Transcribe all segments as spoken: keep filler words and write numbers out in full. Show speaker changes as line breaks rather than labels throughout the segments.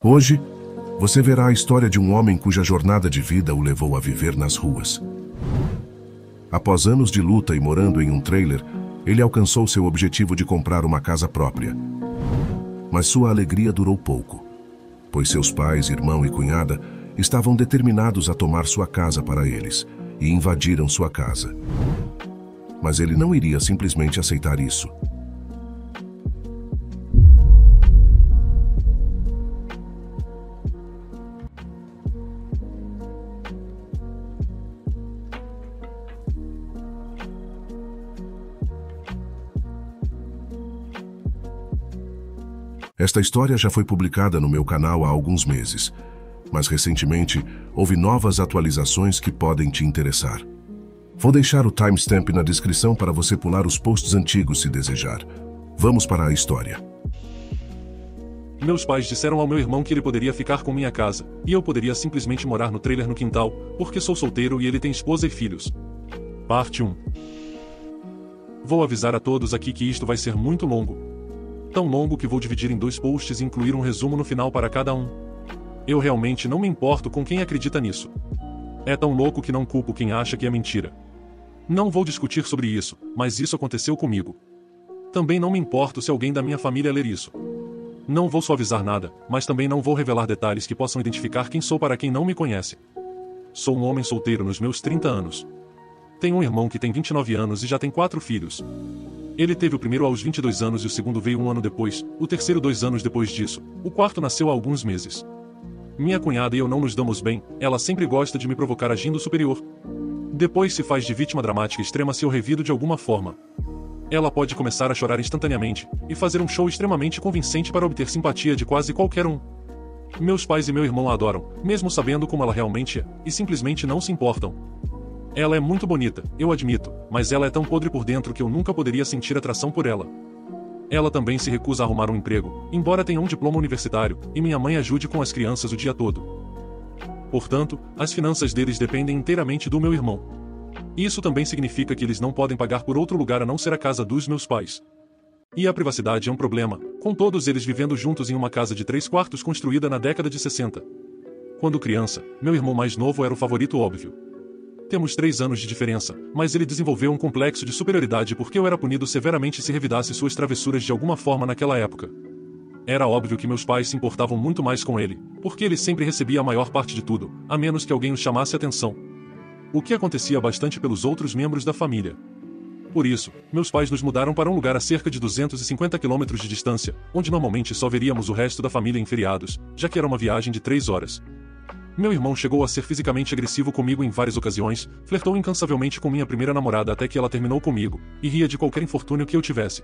Hoje, você verá a história de um homem cuja jornada de vida o levou a viver nas ruas. Após anos de luta e morando em um trailer, ele alcançou seu objetivo de comprar uma casa própria. Mas sua alegria durou pouco, pois seus pais, irmão e cunhada estavam determinados a tomar sua casa para eles e invadiram sua casa. Mas ele não iria simplesmente aceitar isso. Esta história já foi publicada no meu canal há alguns meses, mas recentemente houve novas atualizações que podem te interessar. Vou deixar o timestamp na descrição para você pular os posts antigos se desejar. Vamos para a história.
Meus pais disseram ao meu irmão que ele poderia ficar com minha casa, e eu poderia simplesmente morar no trailer no quintal, porque sou solteiro e ele tem esposa e filhos. Parte um. Vou avisar a todos aqui que isto vai ser muito longo. Tão longo que vou dividir em dois posts e incluir um resumo no final para cada um. Eu realmente não me importo com quem acredita nisso. É tão louco que não culpo quem acha que é mentira. Não vou discutir sobre isso, mas isso aconteceu comigo. Também não me importo se alguém da minha família ler isso. Não vou suavizar nada, mas também não vou revelar detalhes que possam identificar quem sou para quem não me conhece. Sou um homem solteiro nos meus trinta anos. Tenho um irmão que tem vinte e nove anos e já tem quatro filhos. Ele teve o primeiro aos vinte e dois anos e o segundo veio um ano depois, o terceiro dois anos depois disso, o quarto nasceu há alguns meses. Minha cunhada e eu não nos damos bem, ela sempre gosta de me provocar agindo superior. Depois se faz de vítima dramática extrema se eu revido de alguma forma. Ela pode começar a chorar instantaneamente, e fazer um show extremamente convincente para obter simpatia de quase qualquer um. Meus pais e meu irmão a adoram, mesmo sabendo como ela realmente é, e simplesmente não se importam. Ela é muito bonita, eu admito, mas ela é tão podre por dentro que eu nunca poderia sentir atração por ela. Ela também se recusa a arrumar um emprego, embora tenha um diploma universitário, e minha mãe ajude com as crianças o dia todo. Portanto, as finanças deles dependem inteiramente do meu irmão. Isso também significa que eles não podem pagar por outro lugar a não ser a casa dos meus pais. E a privacidade é um problema, com todos eles vivendo juntos em uma casa de três quartos construída na década de sessenta. Quando criança, meu irmão mais novo era o favorito óbvio. Temos três anos de diferença, mas ele desenvolveu um complexo de superioridade porque eu era punido severamente se revidasse suas travessuras de alguma forma naquela época. Era óbvio que meus pais se importavam muito mais com ele, porque ele sempre recebia a maior parte de tudo, a menos que alguém os chamasse atenção. O que acontecia bastante pelos outros membros da família. Por isso, meus pais nos mudaram para um lugar a cerca de duzentos e cinquenta quilômetros de distância, onde normalmente só veríamos o resto da família em feriados, já que era uma viagem de três horas. Meu irmão chegou a ser fisicamente agressivo comigo em várias ocasiões, flertou incansavelmente com minha primeira namorada até que ela terminou comigo, e ria de qualquer infortúnio que eu tivesse.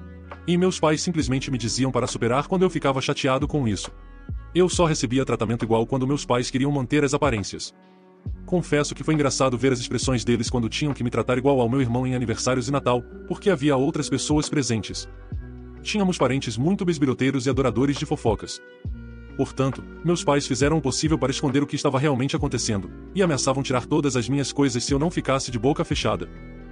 E meus pais simplesmente me diziam para superar quando eu ficava chateado com isso. Eu só recebia tratamento igual quando meus pais queriam manter as aparências. Confesso que foi engraçado ver as expressões deles quando tinham que me tratar igual ao meu irmão em aniversários e Natal, porque havia outras pessoas presentes. Tínhamos parentes muito bisbilhoteiros e adoradores de fofocas. Portanto, meus pais fizeram o possível para esconder o que estava realmente acontecendo, e ameaçavam tirar todas as minhas coisas se eu não ficasse de boca fechada.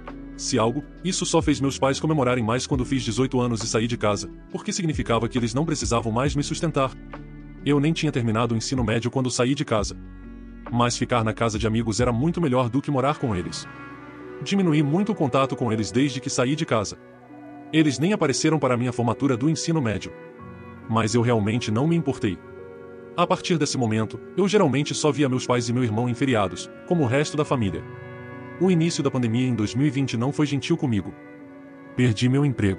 Se algo, isso só fez meus pais comemorarem mais quando fiz dezoito anos e saí de casa, porque significava que eles não precisavam mais me sustentar. Eu nem tinha terminado o ensino médio quando saí de casa. Mas ficar na casa de amigos era muito melhor do que morar com eles. Diminuí muito o contato com eles desde que saí de casa. Eles nem apareceram para a minha formatura do ensino médio. Mas eu realmente não me importei. A partir desse momento, eu geralmente só via meus pais e meu irmão em feriados, como o resto da família. O início da pandemia em dois mil e vinte não foi gentil comigo. Perdi meu emprego.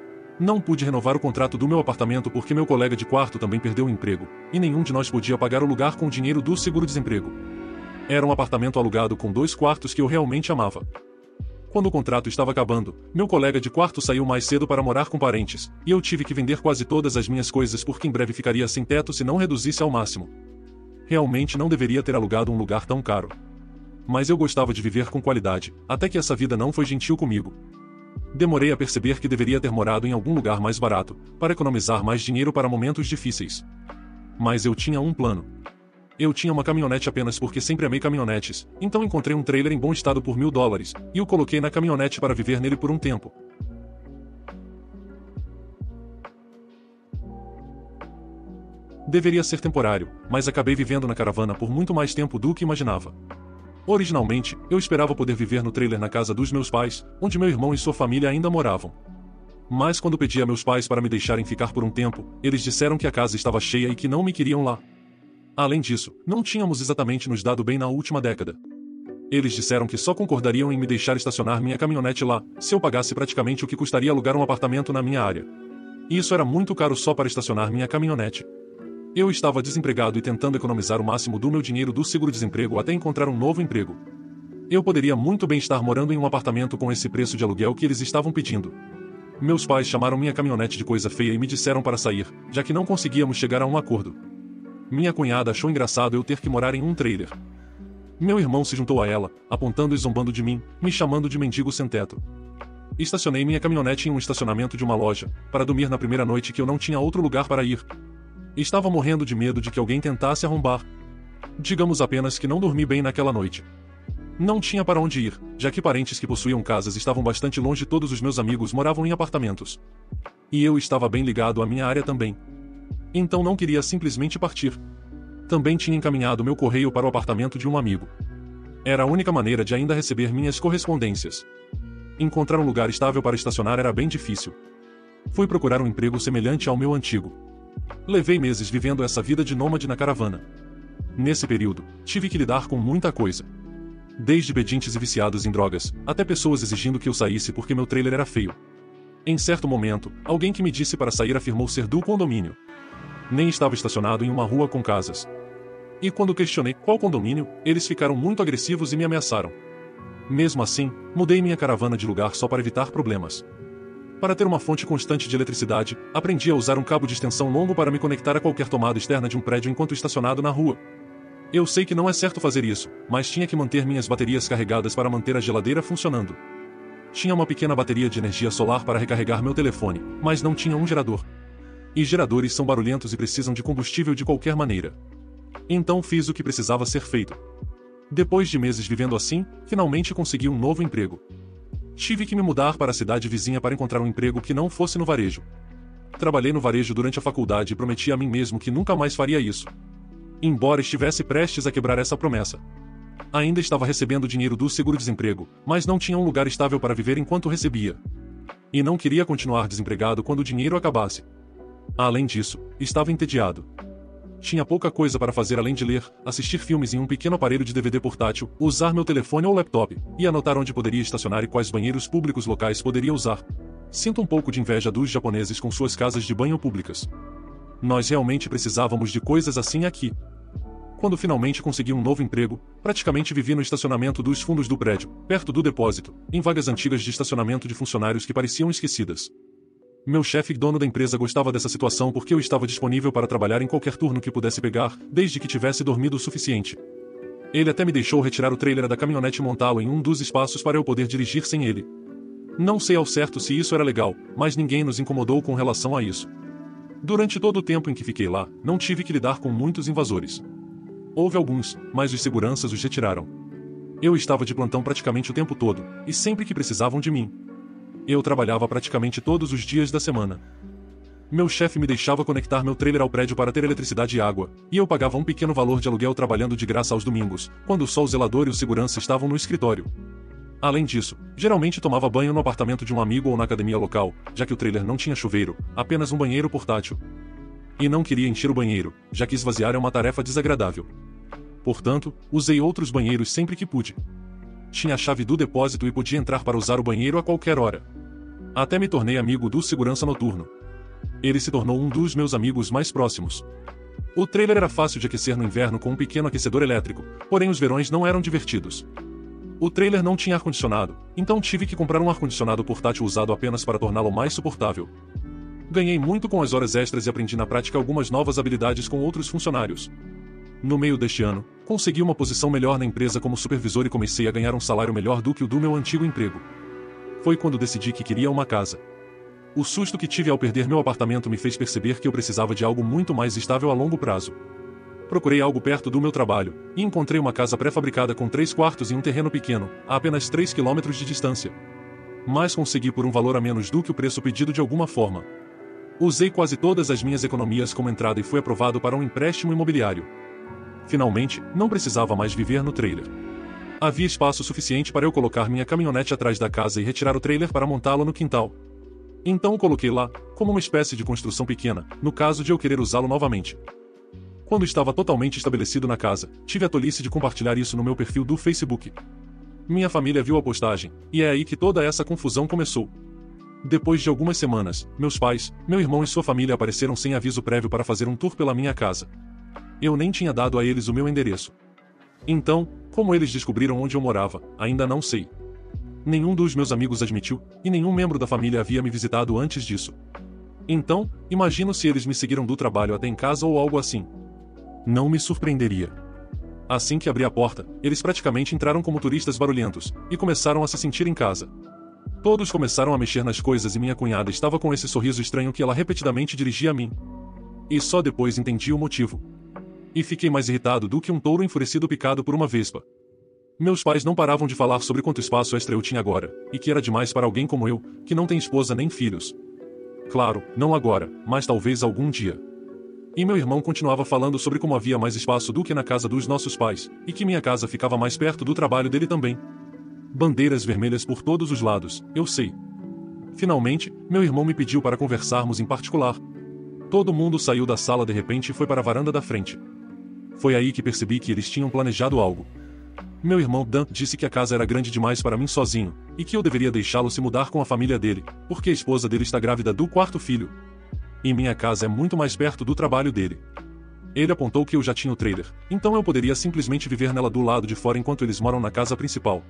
Não pude renovar o contrato do meu apartamento porque meu colega de quarto também perdeu o emprego, e nenhum de nós podia pagar o lugar com o dinheiro do seguro-desemprego. Era um apartamento alugado com dois quartos que eu realmente amava. Quando o contrato estava acabando, meu colega de quarto saiu mais cedo para morar com parentes, e eu tive que vender quase todas as minhas coisas porque em breve ficaria sem teto se não reduzisse ao máximo. Realmente não deveria ter alugado um lugar tão caro. Mas eu gostava de viver com qualidade, até que essa vida não foi gentil comigo. Demorei a perceber que deveria ter morado em algum lugar mais barato, para economizar mais dinheiro para momentos difíceis. Mas eu tinha um plano. Eu tinha uma caminhonete apenas porque sempre amei caminhonetes, então encontrei um trailer em bom estado por mil dólares, e o coloquei na caminhonete para viver nele por um tempo. Deveria ser temporário, mas acabei vivendo na caravana por muito mais tempo do que imaginava. Originalmente, eu esperava poder viver no trailer na casa dos meus pais, onde meu irmão e sua família ainda moravam. Mas quando pedi a meus pais para me deixarem ficar por um tempo, eles disseram que a casa estava cheia e que não me queriam lá. Além disso, não tínhamos exatamente nos dado bem na última década. Eles disseram que só concordariam em me deixar estacionar minha caminhonete lá, se eu pagasse praticamente o que custaria alugar um apartamento na minha área. E isso era muito caro só para estacionar minha caminhonete. Eu estava desempregado e tentando economizar o máximo do meu dinheiro do seguro-desemprego até encontrar um novo emprego. Eu poderia muito bem estar morando em um apartamento com esse preço de aluguel que eles estavam pedindo. Meus pais chamaram minha caminhonete de coisa feia e me disseram para sair, já que não conseguíamos chegar a um acordo. Minha cunhada achou engraçado eu ter que morar em um trailer. Meu irmão se juntou a ela, apontando e zombando de mim, me chamando de mendigo sem teto. Estacionei minha caminhonete em um estacionamento de uma loja, para dormir na primeira noite que eu não tinha outro lugar para ir. Estava morrendo de medo de que alguém tentasse arrombar. Digamos apenas que não dormi bem naquela noite. Não tinha para onde ir, já que parentes que possuíam casas estavam bastante longe e todos os meus amigos moravam em apartamentos. E eu estava bem ligado à minha área também. Então não queria simplesmente partir. Também tinha encaminhado meu correio para o apartamento de um amigo. Era a única maneira de ainda receber minhas correspondências. Encontrar um lugar estável para estacionar era bem difícil. Fui procurar um emprego semelhante ao meu antigo. Levei meses vivendo essa vida de nômade na caravana. Nesse período, tive que lidar com muita coisa. Desde pedintes e viciados em drogas, até pessoas exigindo que eu saísse porque meu trailer era feio. Em certo momento, alguém que me disse para sair afirmou ser do condomínio. Nem estava estacionado em uma rua com casas. E quando questionei qual condomínio, eles ficaram muito agressivos e me ameaçaram. Mesmo assim, mudei minha caravana de lugar só para evitar problemas. Para ter uma fonte constante de eletricidade, aprendi a usar um cabo de extensão longo para me conectar a qualquer tomada externa de um prédio enquanto estacionado na rua. Eu sei que não é certo fazer isso, mas tinha que manter minhas baterias carregadas para manter a geladeira funcionando. Tinha uma pequena bateria de energia solar para recarregar meu telefone, mas não tinha um gerador. E geradores são barulhentos e precisam de combustível de qualquer maneira. Então fiz o que precisava ser feito. Depois de meses vivendo assim, finalmente consegui um novo emprego. Tive que me mudar para a cidade vizinha para encontrar um emprego que não fosse no varejo. Trabalhei no varejo durante a faculdade e prometi a mim mesmo que nunca mais faria isso. Embora estivesse prestes a quebrar essa promessa. Ainda estava recebendo dinheiro do seguro-desemprego, mas não tinha um lugar estável para viver enquanto recebia. E não queria continuar desempregado quando o dinheiro acabasse. Além disso, estava entediado. Tinha pouca coisa para fazer além de ler, assistir filmes em um pequeno aparelho de D V D portátil, usar meu telefone ou laptop, e anotar onde poderia estacionar e quais banheiros públicos locais poderia usar. Sinto um pouco de inveja dos japoneses com suas casas de banho públicas. Nós realmente precisávamos de coisas assim aqui. Quando finalmente consegui um novo emprego, praticamente vivi no estacionamento dos fundos do prédio, perto do depósito, em vagas antigas de estacionamento de funcionários que pareciam esquecidas. Meu chefe, dono da empresa, gostava dessa situação porque eu estava disponível para trabalhar em qualquer turno que pudesse pegar, desde que tivesse dormido o suficiente. Ele até me deixou retirar o trailer da caminhonete e montá-lo em um dos espaços para eu poder dirigir sem ele. Não sei ao certo se isso era legal, mas ninguém nos incomodou com relação a isso. Durante todo o tempo em que fiquei lá, não tive que lidar com muitos invasores. Houve alguns, mas os seguranças os retiraram. Eu estava de plantão praticamente o tempo todo, e sempre que precisavam de mim. Eu trabalhava praticamente todos os dias da semana. Meu chefe me deixava conectar meu trailer ao prédio para ter eletricidade e água, e eu pagava um pequeno valor de aluguel trabalhando de graça aos domingos, quando só o zelador e o segurança estavam no escritório. Além disso, geralmente tomava banho no apartamento de um amigo ou na academia local, já que o trailer não tinha chuveiro, apenas um banheiro portátil. E não queria encher o banheiro, já que esvaziar é uma tarefa desagradável. Portanto, usei outros banheiros sempre que pude. Tinha a chave do depósito e podia entrar para usar o banheiro a qualquer hora. Até me tornei amigo do segurança noturno. Ele se tornou um dos meus amigos mais próximos. O trailer era fácil de aquecer no inverno com um pequeno aquecedor elétrico, porém os verões não eram divertidos. O trailer não tinha ar-condicionado, então tive que comprar um ar-condicionado portátil usado apenas para torná-lo mais suportável. Ganhei muito com as horas extras e aprendi na prática algumas novas habilidades com outros funcionários. No meio deste ano, consegui uma posição melhor na empresa como supervisor e comecei a ganhar um salário melhor do que o do meu antigo emprego. Foi quando decidi que queria uma casa. O susto que tive ao perder meu apartamento me fez perceber que eu precisava de algo muito mais estável a longo prazo. Procurei algo perto do meu trabalho, e encontrei uma casa pré-fabricada com três quartos e um terreno pequeno, a apenas três quilômetros de distância. Mas consegui por um valor a menos do que o preço pedido de alguma forma. Usei quase todas as minhas economias como entrada e fui aprovado para um empréstimo imobiliário. Finalmente, não precisava mais viver no trailer. Havia espaço suficiente para eu colocar minha caminhonete atrás da casa e retirar o trailer para montá-lo no quintal. Então o coloquei lá, como uma espécie de construção pequena, no caso de eu querer usá-lo novamente. Quando estava totalmente estabelecido na casa, tive a tolice de compartilhar isso no meu perfil do Facebook. Minha família viu a postagem, e é aí que toda essa confusão começou. Depois de algumas semanas, meus pais, meu irmão e sua família apareceram sem aviso prévio para fazer um tour pela minha casa. Eu nem tinha dado a eles o meu endereço. Então, como eles descobriram onde eu morava, ainda não sei. Nenhum dos meus amigos admitiu, e nenhum membro da família havia me visitado antes disso. Então, imagino se eles me seguiram do trabalho até em casa ou algo assim. Não me surpreenderia. Assim que abri a porta, eles praticamente entraram como turistas barulhentos, e começaram a se sentir em casa. Todos começaram a mexer nas coisas e minha cunhada estava com esse sorriso estranho que ela repetidamente dirigia a mim. E só depois entendi o motivo. E fiquei mais irritado do que um touro enfurecido picado por uma vespa. Meus pais não paravam de falar sobre quanto espaço extra eu tinha agora, e que era demais para alguém como eu, que não tem esposa nem filhos. Claro, não agora, mas talvez algum dia. E meu irmão continuava falando sobre como havia mais espaço do que na casa dos nossos pais, e que minha casa ficava mais perto do trabalho dele também. Bandeiras vermelhas por todos os lados, eu sei. Finalmente, meu irmão me pediu para conversarmos em particular. Todo mundo saiu da sala de repente e foi para a varanda da frente. Foi aí que percebi que eles tinham planejado algo. Meu irmão Dan disse que a casa era grande demais para mim sozinho, e que eu deveria deixá-lo se mudar com a família dele, porque a esposa dele está grávida do quarto filho. E minha casa é muito mais perto do trabalho dele. Ele apontou que eu já tinha o trailer, então eu poderia simplesmente viver nela do lado de fora enquanto eles moram na casa principal.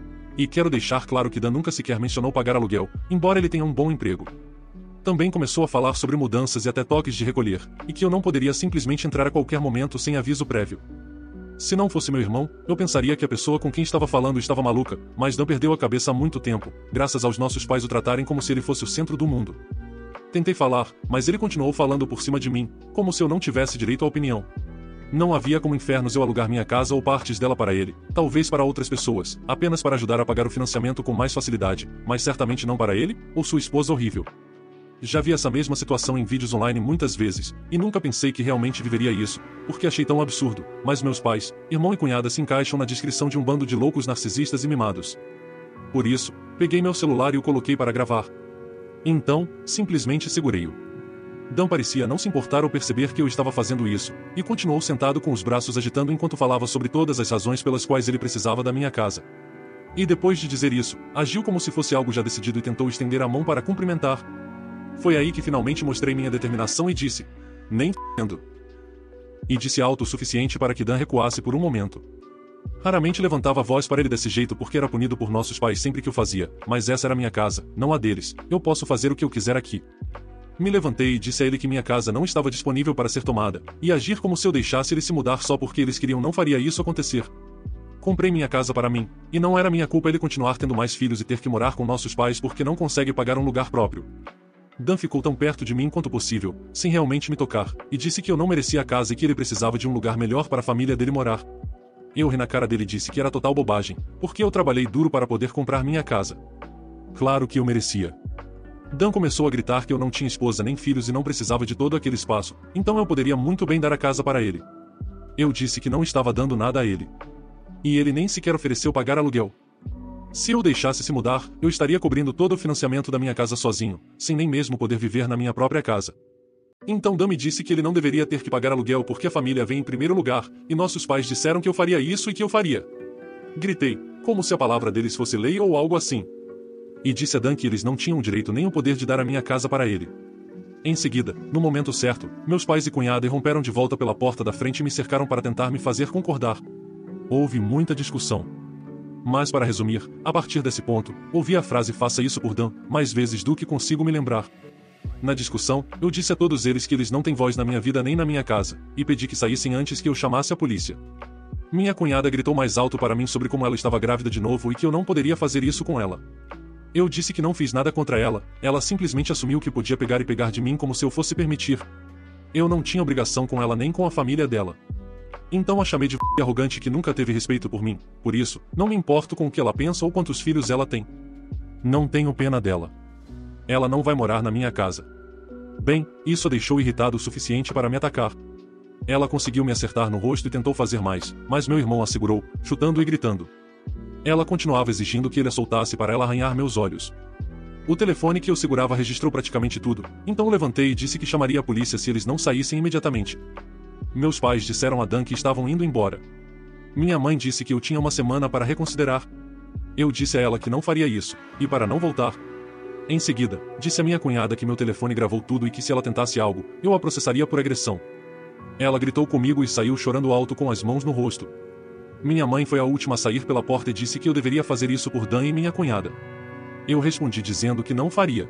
E quero deixar claro que Dan nunca sequer mencionou pagar aluguel, embora ele tenha um bom emprego. Também começou a falar sobre mudanças e até toques de recolher, e que eu não poderia simplesmente entrar a qualquer momento sem aviso prévio. Se não fosse meu irmão, eu pensaria que a pessoa com quem estava falando estava maluca, mas Dan perdeu a cabeça há muito tempo, graças aos nossos pais o tratarem como se ele fosse o centro do mundo. Tentei falar, mas ele continuou falando por cima de mim, como se eu não tivesse direito à opinião. Não havia como infernos eu alugar minha casa ou partes dela para ele, talvez para outras pessoas, apenas para ajudar a pagar o financiamento com mais facilidade, mas certamente não para ele, ou sua esposa horrível. Já vi essa mesma situação em vídeos online muitas vezes, e nunca pensei que realmente viveria isso, porque achei tão absurdo, mas meus pais, irmão e cunhada se encaixam na descrição de um bando de loucos narcisistas e mimados. Por isso, peguei meu celular e o coloquei para gravar. Então, simplesmente segurei-o. Dan parecia não se importar ou perceber que eu estava fazendo isso, e continuou sentado com os braços agitando enquanto falava sobre todas as razões pelas quais ele precisava da minha casa. E depois de dizer isso, agiu como se fosse algo já decidido e tentou estender a mão para cumprimentar. Foi aí que finalmente mostrei minha determinação e disse, nem f***endo. E disse alto o suficiente para que Dan recuasse por um momento. Raramente levantava a voz para ele desse jeito porque era punido por nossos pais sempre que o fazia, mas essa era minha casa, não a deles, eu posso fazer o que eu quiser aqui. Me levantei e disse a ele que minha casa não estava disponível para ser tomada, e agir como se eu deixasse ele se mudar só porque eles queriam não faria isso acontecer. Comprei minha casa para mim, e não era minha culpa ele continuar tendo mais filhos e ter que morar com nossos pais porque não consegue pagar um lugar próprio. Dan ficou tão perto de mim quanto possível, sem realmente me tocar, e disse que eu não merecia a casa e que ele precisava de um lugar melhor para a família dele morar. Eu ri na cara dele e disse que era total bobagem, porque eu trabalhei duro para poder comprar minha casa. Claro que eu merecia. Dan começou a gritar que eu não tinha esposa nem filhos e não precisava de todo aquele espaço, então eu poderia muito bem dar a casa para ele. Eu disse que não estava dando nada a ele. E ele nem sequer ofereceu pagar aluguel. Se eu deixasse se mudar, eu estaria cobrindo todo o financiamento da minha casa sozinho, sem nem mesmo poder viver na minha própria casa. Então Dan me disse que ele não deveria ter que pagar aluguel porque a família vem em primeiro lugar, e nossos pais disseram que eu faria isso e que eu faria. Gritei, como se a palavra deles fosse lei ou algo assim. E disse a Dan que eles não tinham o direito nem o poder de dar a minha casa para ele. Em seguida, no momento certo, meus pais e cunhada irromperam de volta pela porta da frente e me cercaram para tentar me fazer concordar. Houve muita discussão. Mas para resumir, a partir desse ponto, ouvi a frase "faça isso por Dan" mais vezes do que consigo me lembrar. Na discussão, eu disse a todos eles que eles não têm voz na minha vida nem na minha casa, e pedi que saíssem antes que eu chamasse a polícia. Minha cunhada gritou mais alto para mim sobre como ela estava grávida de novo e que eu não poderia fazer isso com ela. Eu disse que não fiz nada contra ela, ela simplesmente assumiu que podia pegar e pegar de mim como se eu fosse permitir. Eu não tinha obrigação com ela nem com a família dela. Então a chamei de p*** arrogante que nunca teve respeito por mim, por isso, não me importo com o que ela pensa ou quantos filhos ela tem. Não tenho pena dela. Ela não vai morar na minha casa. Bem, isso a deixou irritado o suficiente para me atacar. Ela conseguiu me acertar no rosto e tentou fazer mais, mas meu irmão a segurou, chutando e gritando. Ela continuava exigindo que ele a soltasse para ela arranhar meus olhos. O telefone que eu segurava registrou praticamente tudo, então levantei e disse que chamaria a polícia se eles não saíssem imediatamente. Meus pais disseram a Dan que estavam indo embora. Minha mãe disse que eu tinha uma semana para reconsiderar. Eu disse a ela que não faria isso, e para não voltar. Em seguida, disse a minha cunhada que meu telefone gravou tudo e que se ela tentasse algo, eu a processaria por agressão. Ela gritou comigo e saiu chorando alto com as mãos no rosto. Minha mãe foi a última a sair pela porta e disse que eu deveria fazer isso por Dan e minha cunhada. Eu respondi dizendo que não faria.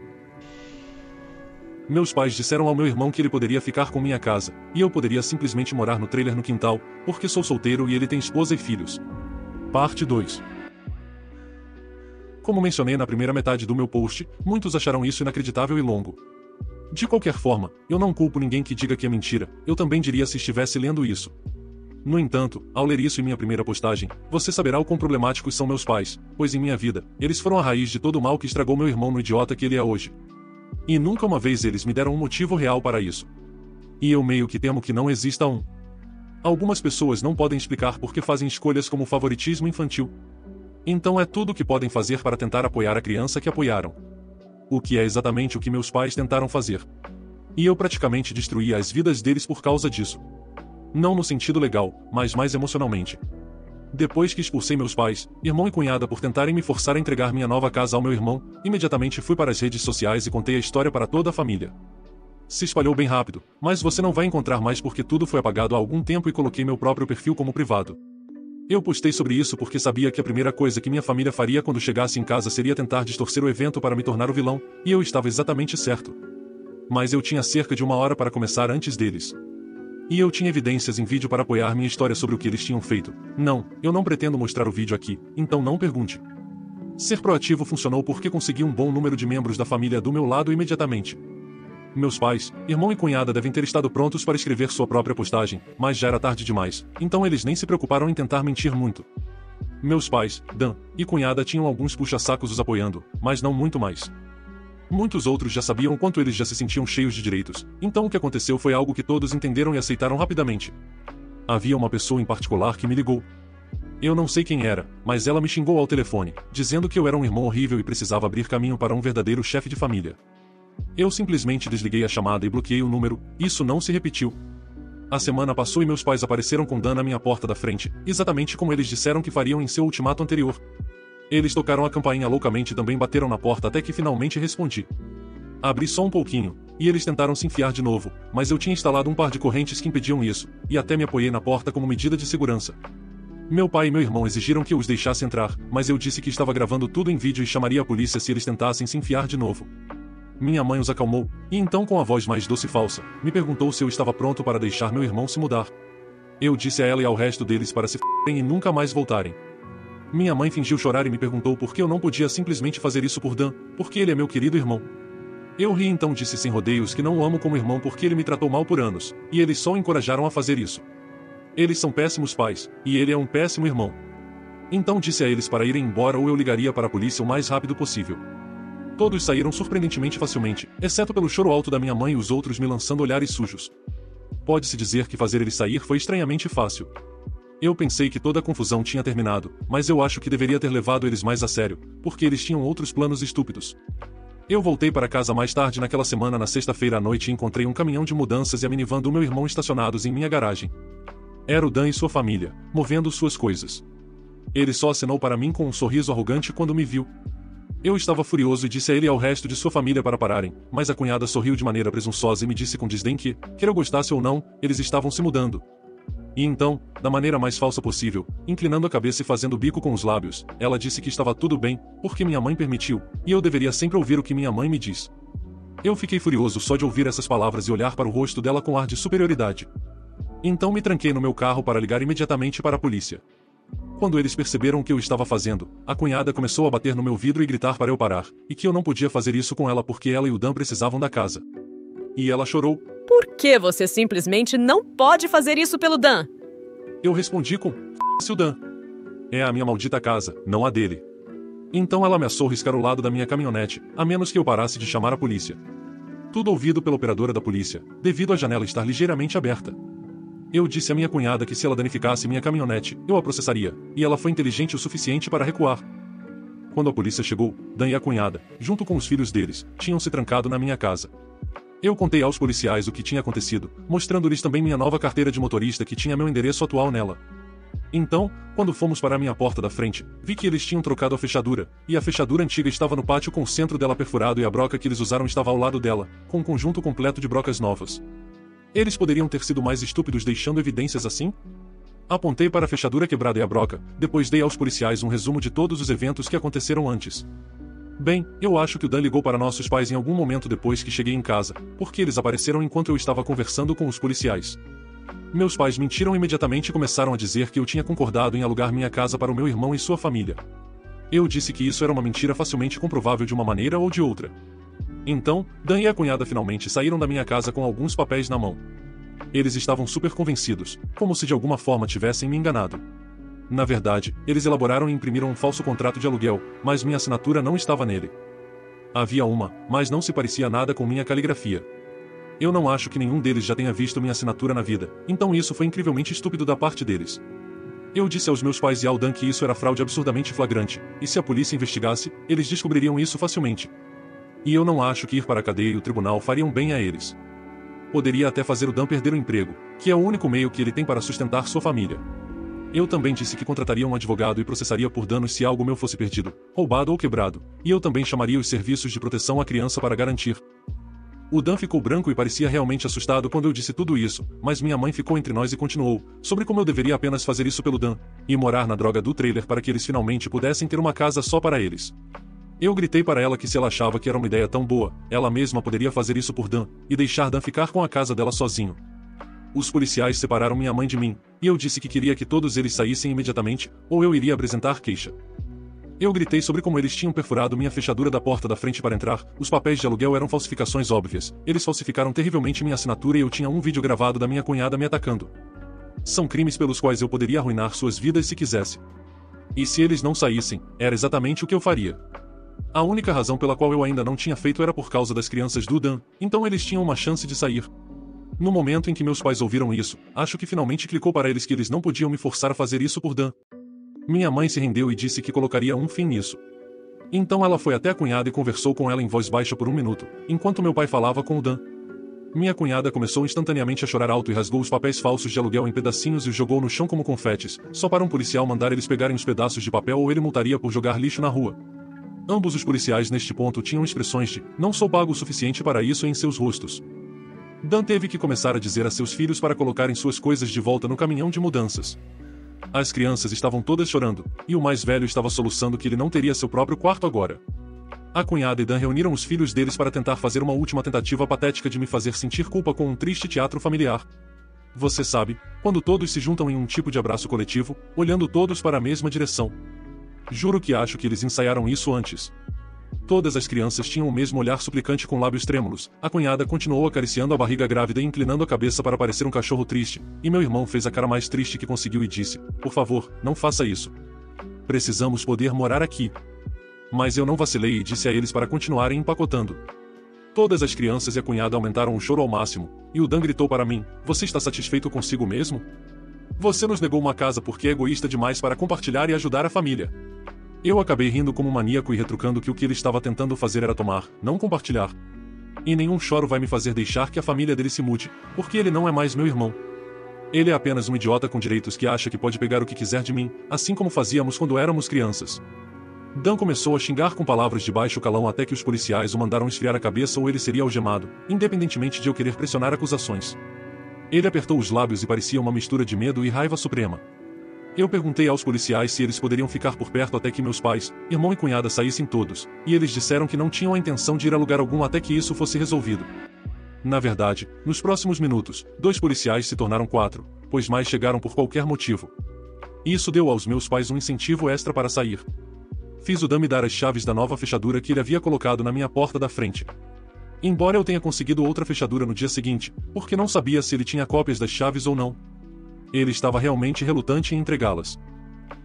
Meus pais disseram ao meu irmão que ele poderia ficar com minha casa, e eu poderia simplesmente morar no trailer no quintal, porque sou solteiro e ele tem esposa e filhos. Parte dois. Como mencionei na primeira metade do meu post, muitos acharão isso inacreditável e longo. De qualquer forma, eu não culpo ninguém que diga que é mentira, eu também diria se estivesse lendo isso. No entanto, ao ler isso em minha primeira postagem, você saberá o quão problemáticos são meus pais, pois em minha vida, eles foram a raiz de todo o mal que estragou meu irmão no idiota que ele é hoje. E nunca uma vez eles me deram um motivo real para isso. E eu meio que temo que não exista um. Algumas pessoas não podem explicar por que fazem escolhas como favoritismo infantil. Então é tudo o que podem fazer para tentar apoiar a criança que apoiaram. O que é exatamente o que meus pais tentaram fazer. E eu praticamente destruí as vidas deles por causa disso. Não no sentido legal, mas mais emocionalmente. Depois que expulsei meus pais, irmão e cunhada por tentarem me forçar a entregar minha nova casa ao meu irmão, imediatamente fui para as redes sociais e contei a história para toda a família. Se espalhou bem rápido, mas você não vai encontrar mais porque tudo foi apagado há algum tempo e coloquei meu próprio perfil como privado. Eu postei sobre isso porque sabia que a primeira coisa que minha família faria quando chegasse em casa seria tentar distorcer o evento para me tornar o vilão, e eu estava exatamente certo. Mas eu tinha cerca de uma hora para começar antes deles. E eu tinha evidências em vídeo para apoiar minha história sobre o que eles tinham feito. Não, eu não pretendo mostrar o vídeo aqui, então não pergunte. Ser proativo funcionou porque consegui um bom número de membros da família do meu lado imediatamente. Meus pais, irmão e cunhada devem ter estado prontos para escrever sua própria postagem, mas já era tarde demais, então eles nem se preocuparam em tentar mentir muito. Meus pais, Dan e cunhada tinham alguns puxa-sacos os apoiando, mas não muito mais. Muitos outros já sabiam o quanto eles já se sentiam cheios de direitos, então o que aconteceu foi algo que todos entenderam e aceitaram rapidamente. Havia uma pessoa em particular que me ligou. Eu não sei quem era, mas ela me xingou ao telefone, dizendo que eu era um irmão horrível e precisava abrir caminho para um verdadeiro chefe de família. Eu simplesmente desliguei a chamada e bloqueei o número, isso não se repetiu. A semana passou e meus pais apareceram com Dan na minha porta da frente, exatamente como eles disseram que fariam em seu ultimato anterior. Eles tocaram a campainha loucamente e também bateram na porta até que finalmente respondi. Abri só um pouquinho, e eles tentaram se enfiar de novo, mas eu tinha instalado um par de correntes que impediam isso, e até me apoiei na porta como medida de segurança. Meu pai e meu irmão exigiram que eu os deixasse entrar, mas eu disse que estava gravando tudo em vídeo e chamaria a polícia se eles tentassem se enfiar de novo. Minha mãe os acalmou, e então com a voz mais doce e falsa, me perguntou se eu estava pronto para deixar meu irmão se mudar. Eu disse a ela e ao resto deles para se f***em e nunca mais voltarem. Minha mãe fingiu chorar e me perguntou por que eu não podia simplesmente fazer isso por Dan, porque ele é meu querido irmão. Eu ri então disse sem rodeios que não o amo como irmão porque ele me tratou mal por anos, e eles só o encorajaram a fazer isso. Eles são péssimos pais, e ele é um péssimo irmão. Então disse a eles para irem embora ou eu ligaria para a polícia o mais rápido possível. Todos saíram surpreendentemente facilmente, exceto pelo choro alto da minha mãe e os outros me lançando olhares sujos. Pode-se dizer que fazer ele sair foi estranhamente fácil. Eu pensei que toda a confusão tinha terminado, mas eu acho que deveria ter levado eles mais a sério, porque eles tinham outros planos estúpidos. Eu voltei para casa mais tarde naquela semana na sexta-feira à noite e encontrei um caminhão de mudanças e a minivan do meu irmão estacionados em minha garagem. Era o Dan e sua família, movendo suas coisas. Ele só acenou para mim com um sorriso arrogante quando me viu. Eu estava furioso e disse a ele e ao resto de sua família para pararem, mas a cunhada sorriu de maneira presunçosa e me disse com desdém que, quer eu gostasse ou não, eles estavam se mudando. E então, da maneira mais falsa possível, inclinando a cabeça e fazendo bico com os lábios, ela disse que estava tudo bem, porque minha mãe permitiu, e eu deveria sempre ouvir o que minha mãe me diz. Eu fiquei furioso só de ouvir essas palavras e olhar para o rosto dela com ar de superioridade. Então me tranquei no meu carro para ligar imediatamente para a polícia. Quando eles perceberam o que eu estava fazendo, a cunhada começou a bater no meu vidro e gritar para eu parar, e que eu não podia fazer isso com ela porque ela e o Dan precisavam da casa. E ela chorou.
Por que você simplesmente não pode fazer isso pelo Dan?
Eu respondi com f***se o Dan. É a minha maldita casa, não a dele. Então ela ameaçou riscar o lado da minha caminhonete, a menos que eu parasse de chamar a polícia. Tudo ouvido pela operadora da polícia, devido à janela estar ligeiramente aberta. Eu disse à minha cunhada que se ela danificasse minha caminhonete, eu a processaria, e ela foi inteligente o suficiente para recuar. Quando a polícia chegou, Dan e a cunhada, junto com os filhos deles, tinham se trancado na minha casa. Eu contei aos policiais o que tinha acontecido, mostrando-lhes também minha nova carteira de motorista que tinha meu endereço atual nela. Então, quando fomos para a minha porta da frente, vi que eles tinham trocado a fechadura, e a fechadura antiga estava no pátio com o centro dela perfurado e a broca que eles usaram estava ao lado dela, com um conjunto completo de brocas novas. Eles poderiam ter sido mais estúpidos deixando evidências assim? Apontei para a fechadura quebrada e a broca, depois dei aos policiais um resumo de todos os eventos que aconteceram antes. Bem, eu acho que o Dan ligou para nossos pais em algum momento depois que cheguei em casa, porque eles apareceram enquanto eu estava conversando com os policiais. Meus pais mentiram imediatamente e começaram a dizer que eu tinha concordado em alugar minha casa para o meu irmão e sua família. Eu disse que isso era uma mentira facilmente comprovável de uma maneira ou de outra. Então, Dan e a cunhada finalmente saíram da minha casa com alguns papéis na mão. Eles estavam super convencidos, como se de alguma forma tivessem me enganado. Na verdade, eles elaboraram e imprimiram um falso contrato de aluguel, mas minha assinatura não estava nele. Havia uma, mas não se parecia nada com minha caligrafia. Eu não acho que nenhum deles já tenha visto minha assinatura na vida, então isso foi incrivelmente estúpido da parte deles. Eu disse aos meus pais e ao Dan que isso era fraude absurdamente flagrante, e se a polícia investigasse, eles descobririam isso facilmente. E eu não acho que ir para a cadeia e o tribunal fariam bem a eles. Poderia até fazer o Dan perder o emprego, que é o único meio que ele tem para sustentar sua família. Eu também disse que contrataria um advogado e processaria por danos se algo meu fosse perdido, roubado ou quebrado, e eu também chamaria os serviços de proteção à criança para garantir. O Dan ficou branco e parecia realmente assustado quando eu disse tudo isso, mas minha mãe ficou entre nós e continuou, sobre como eu deveria apenas fazer isso pelo Dan, e morar na droga do trailer para que eles finalmente pudessem ter uma casa só para eles. Eu gritei para ela que se ela achava que era uma ideia tão boa, ela mesma poderia fazer isso por Dan, e deixar Dan ficar com a casa dela sozinho. Os policiais separaram minha mãe de mim, e eu disse que queria que todos eles saíssem imediatamente, ou eu iria apresentar queixa. Eu gritei sobre como eles tinham perfurado minha fechadura da porta da frente para entrar, os papéis de aluguel eram falsificações óbvias, eles falsificaram terrivelmente minha assinatura e eu tinha um vídeo gravado da minha cunhada me atacando. São crimes pelos quais eu poderia arruinar suas vidas se quisesse. E se eles não saíssem, era exatamente o que eu faria. A única razão pela qual eu ainda não tinha feito era por causa das crianças do Dan, então eles tinham uma chance de sair. No momento em que meus pais ouviram isso, acho que finalmente clicou para eles que eles não podiam me forçar a fazer isso por Dan. Minha mãe se rendeu e disse que colocaria um fim nisso. Então ela foi até a cunhada e conversou com ela em voz baixa por um minuto, enquanto meu pai falava com o Dan. Minha cunhada começou instantaneamente a chorar alto e rasgou os papéis falsos de aluguel em pedacinhos e os jogou no chão como confetes, só para um policial mandar eles pegarem os pedaços de papel ou ele multaria por jogar lixo na rua. Ambos os policiais neste ponto tinham expressões de "não sou pago o suficiente para isso" em seus rostos. Dan teve que começar a dizer a seus filhos para colocarem suas coisas de volta no caminhão de mudanças. As crianças estavam todas chorando, e o mais velho estava soluçando que ele não teria seu próprio quarto agora. A cunhada e Dan reuniram os filhos deles para tentar fazer uma última tentativa patética de me fazer sentir culpa com um triste teatro familiar. Você sabe, quando todos se juntam em um tipo de abraço coletivo, olhando todos para a mesma direção. Juro que acho que eles ensaiaram isso antes. Todas as crianças tinham o mesmo olhar suplicante com lábios trêmulos. A cunhada continuou acariciando a barriga grávida e inclinando a cabeça para parecer um cachorro triste, e meu irmão fez a cara mais triste que conseguiu e disse: "Por favor, não faça isso. Precisamos poder morar aqui." Mas eu não vacilei e disse a eles para continuarem empacotando. Todas as crianças e a cunhada aumentaram o choro ao máximo, e o Dan gritou para mim: "Você está satisfeito consigo mesmo? Você nos negou uma casa porque é egoísta demais para compartilhar e ajudar a família." Eu acabei rindo como um maníaco e retrucando que o que ele estava tentando fazer era tomar, não compartilhar. E nenhum choro vai me fazer deixar que a família dele se mude, porque ele não é mais meu irmão. Ele é apenas um idiota com direitos que acha que pode pegar o que quiser de mim, assim como fazíamos quando éramos crianças. Dan começou a xingar com palavras de baixo calão até que os policiais o mandaram esfriar a cabeça ou ele seria algemado, independentemente de eu querer pressionar acusações. Ele apertou os lábios e parecia uma mistura de medo e raiva suprema. Eu perguntei aos policiais se eles poderiam ficar por perto até que meus pais, irmão e cunhada saíssem todos, e eles disseram que não tinham a intenção de ir a lugar algum até que isso fosse resolvido. Na verdade, nos próximos minutos, dois policiais se tornaram quatro, pois mais chegaram por qualquer motivo. Isso deu aos meus pais um incentivo extra para sair. Fiz o Dan me dar as chaves da nova fechadura que ele havia colocado na minha porta da frente. Embora eu tenha conseguido outra fechadura no dia seguinte, porque não sabia se ele tinha cópias das chaves ou não. Ele estava realmente relutante em entregá-las.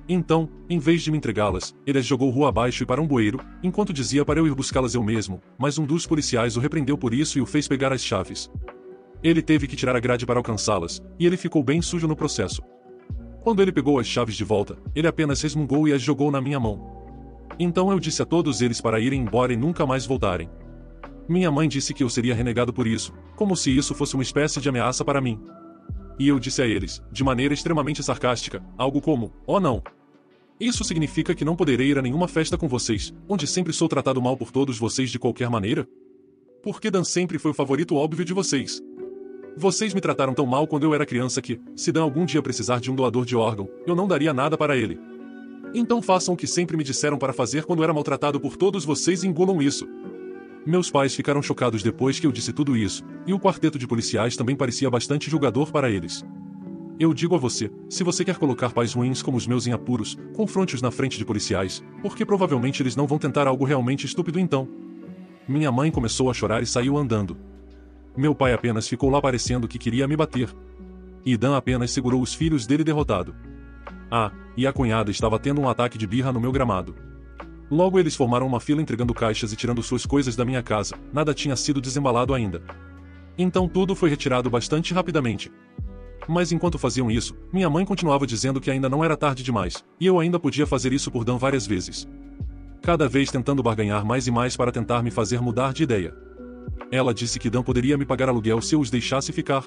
Então, em vez de me entregá-las, ele as jogou rua abaixo e para um bueiro, enquanto dizia para eu ir buscá-las eu mesmo, mas um dos policiais o repreendeu por isso e o fez pegar as chaves. Ele teve que tirar a grade para alcançá-las, e ele ficou bem sujo no processo. Quando ele pegou as chaves de volta, ele apenas resmungou e as jogou na minha mão. Então eu disse a todos eles para irem embora e nunca mais voltarem. Minha mãe disse que eu seria renegado por isso, como se isso fosse uma espécie de ameaça para mim. E eu disse a eles, de maneira extremamente sarcástica, algo como, oh não. Isso significa que não poderei ir a nenhuma festa com vocês, onde sempre sou tratado mal por todos vocês de qualquer maneira? Porque Dan sempre foi o favorito óbvio de vocês. Vocês me trataram tão mal quando eu era criança que, se Dan algum dia precisar de um doador de órgão, eu não daria nada para ele. Então façam o que sempre me disseram para fazer quando era maltratado por todos vocês e engolam isso. Meus pais ficaram chocados depois que eu disse tudo isso, e o quarteto de policiais também parecia bastante julgador para eles. Eu digo a você, se você quer colocar pais ruins como os meus em apuros, confronte-os na frente de policiais, porque provavelmente eles não vão tentar algo realmente estúpido então. Minha mãe começou a chorar e saiu andando. Meu pai apenas ficou lá parecendo que queria me bater. E Dan apenas segurou os filhos dele derrotado. Ah, e a cunhada estava tendo um ataque de birra no meu gramado. Logo eles formaram uma fila entregando caixas e tirando suas coisas da minha casa, nada tinha sido desembalado ainda. Então tudo foi retirado bastante rapidamente. Mas enquanto faziam isso, minha mãe continuava dizendo que ainda não era tarde demais, e eu ainda podia fazer isso por Dan várias vezes. Cada vez tentando barganhar mais e mais para tentar me fazer mudar de ideia. Ela disse que Dan poderia me pagar aluguel se eu os deixasse ficar.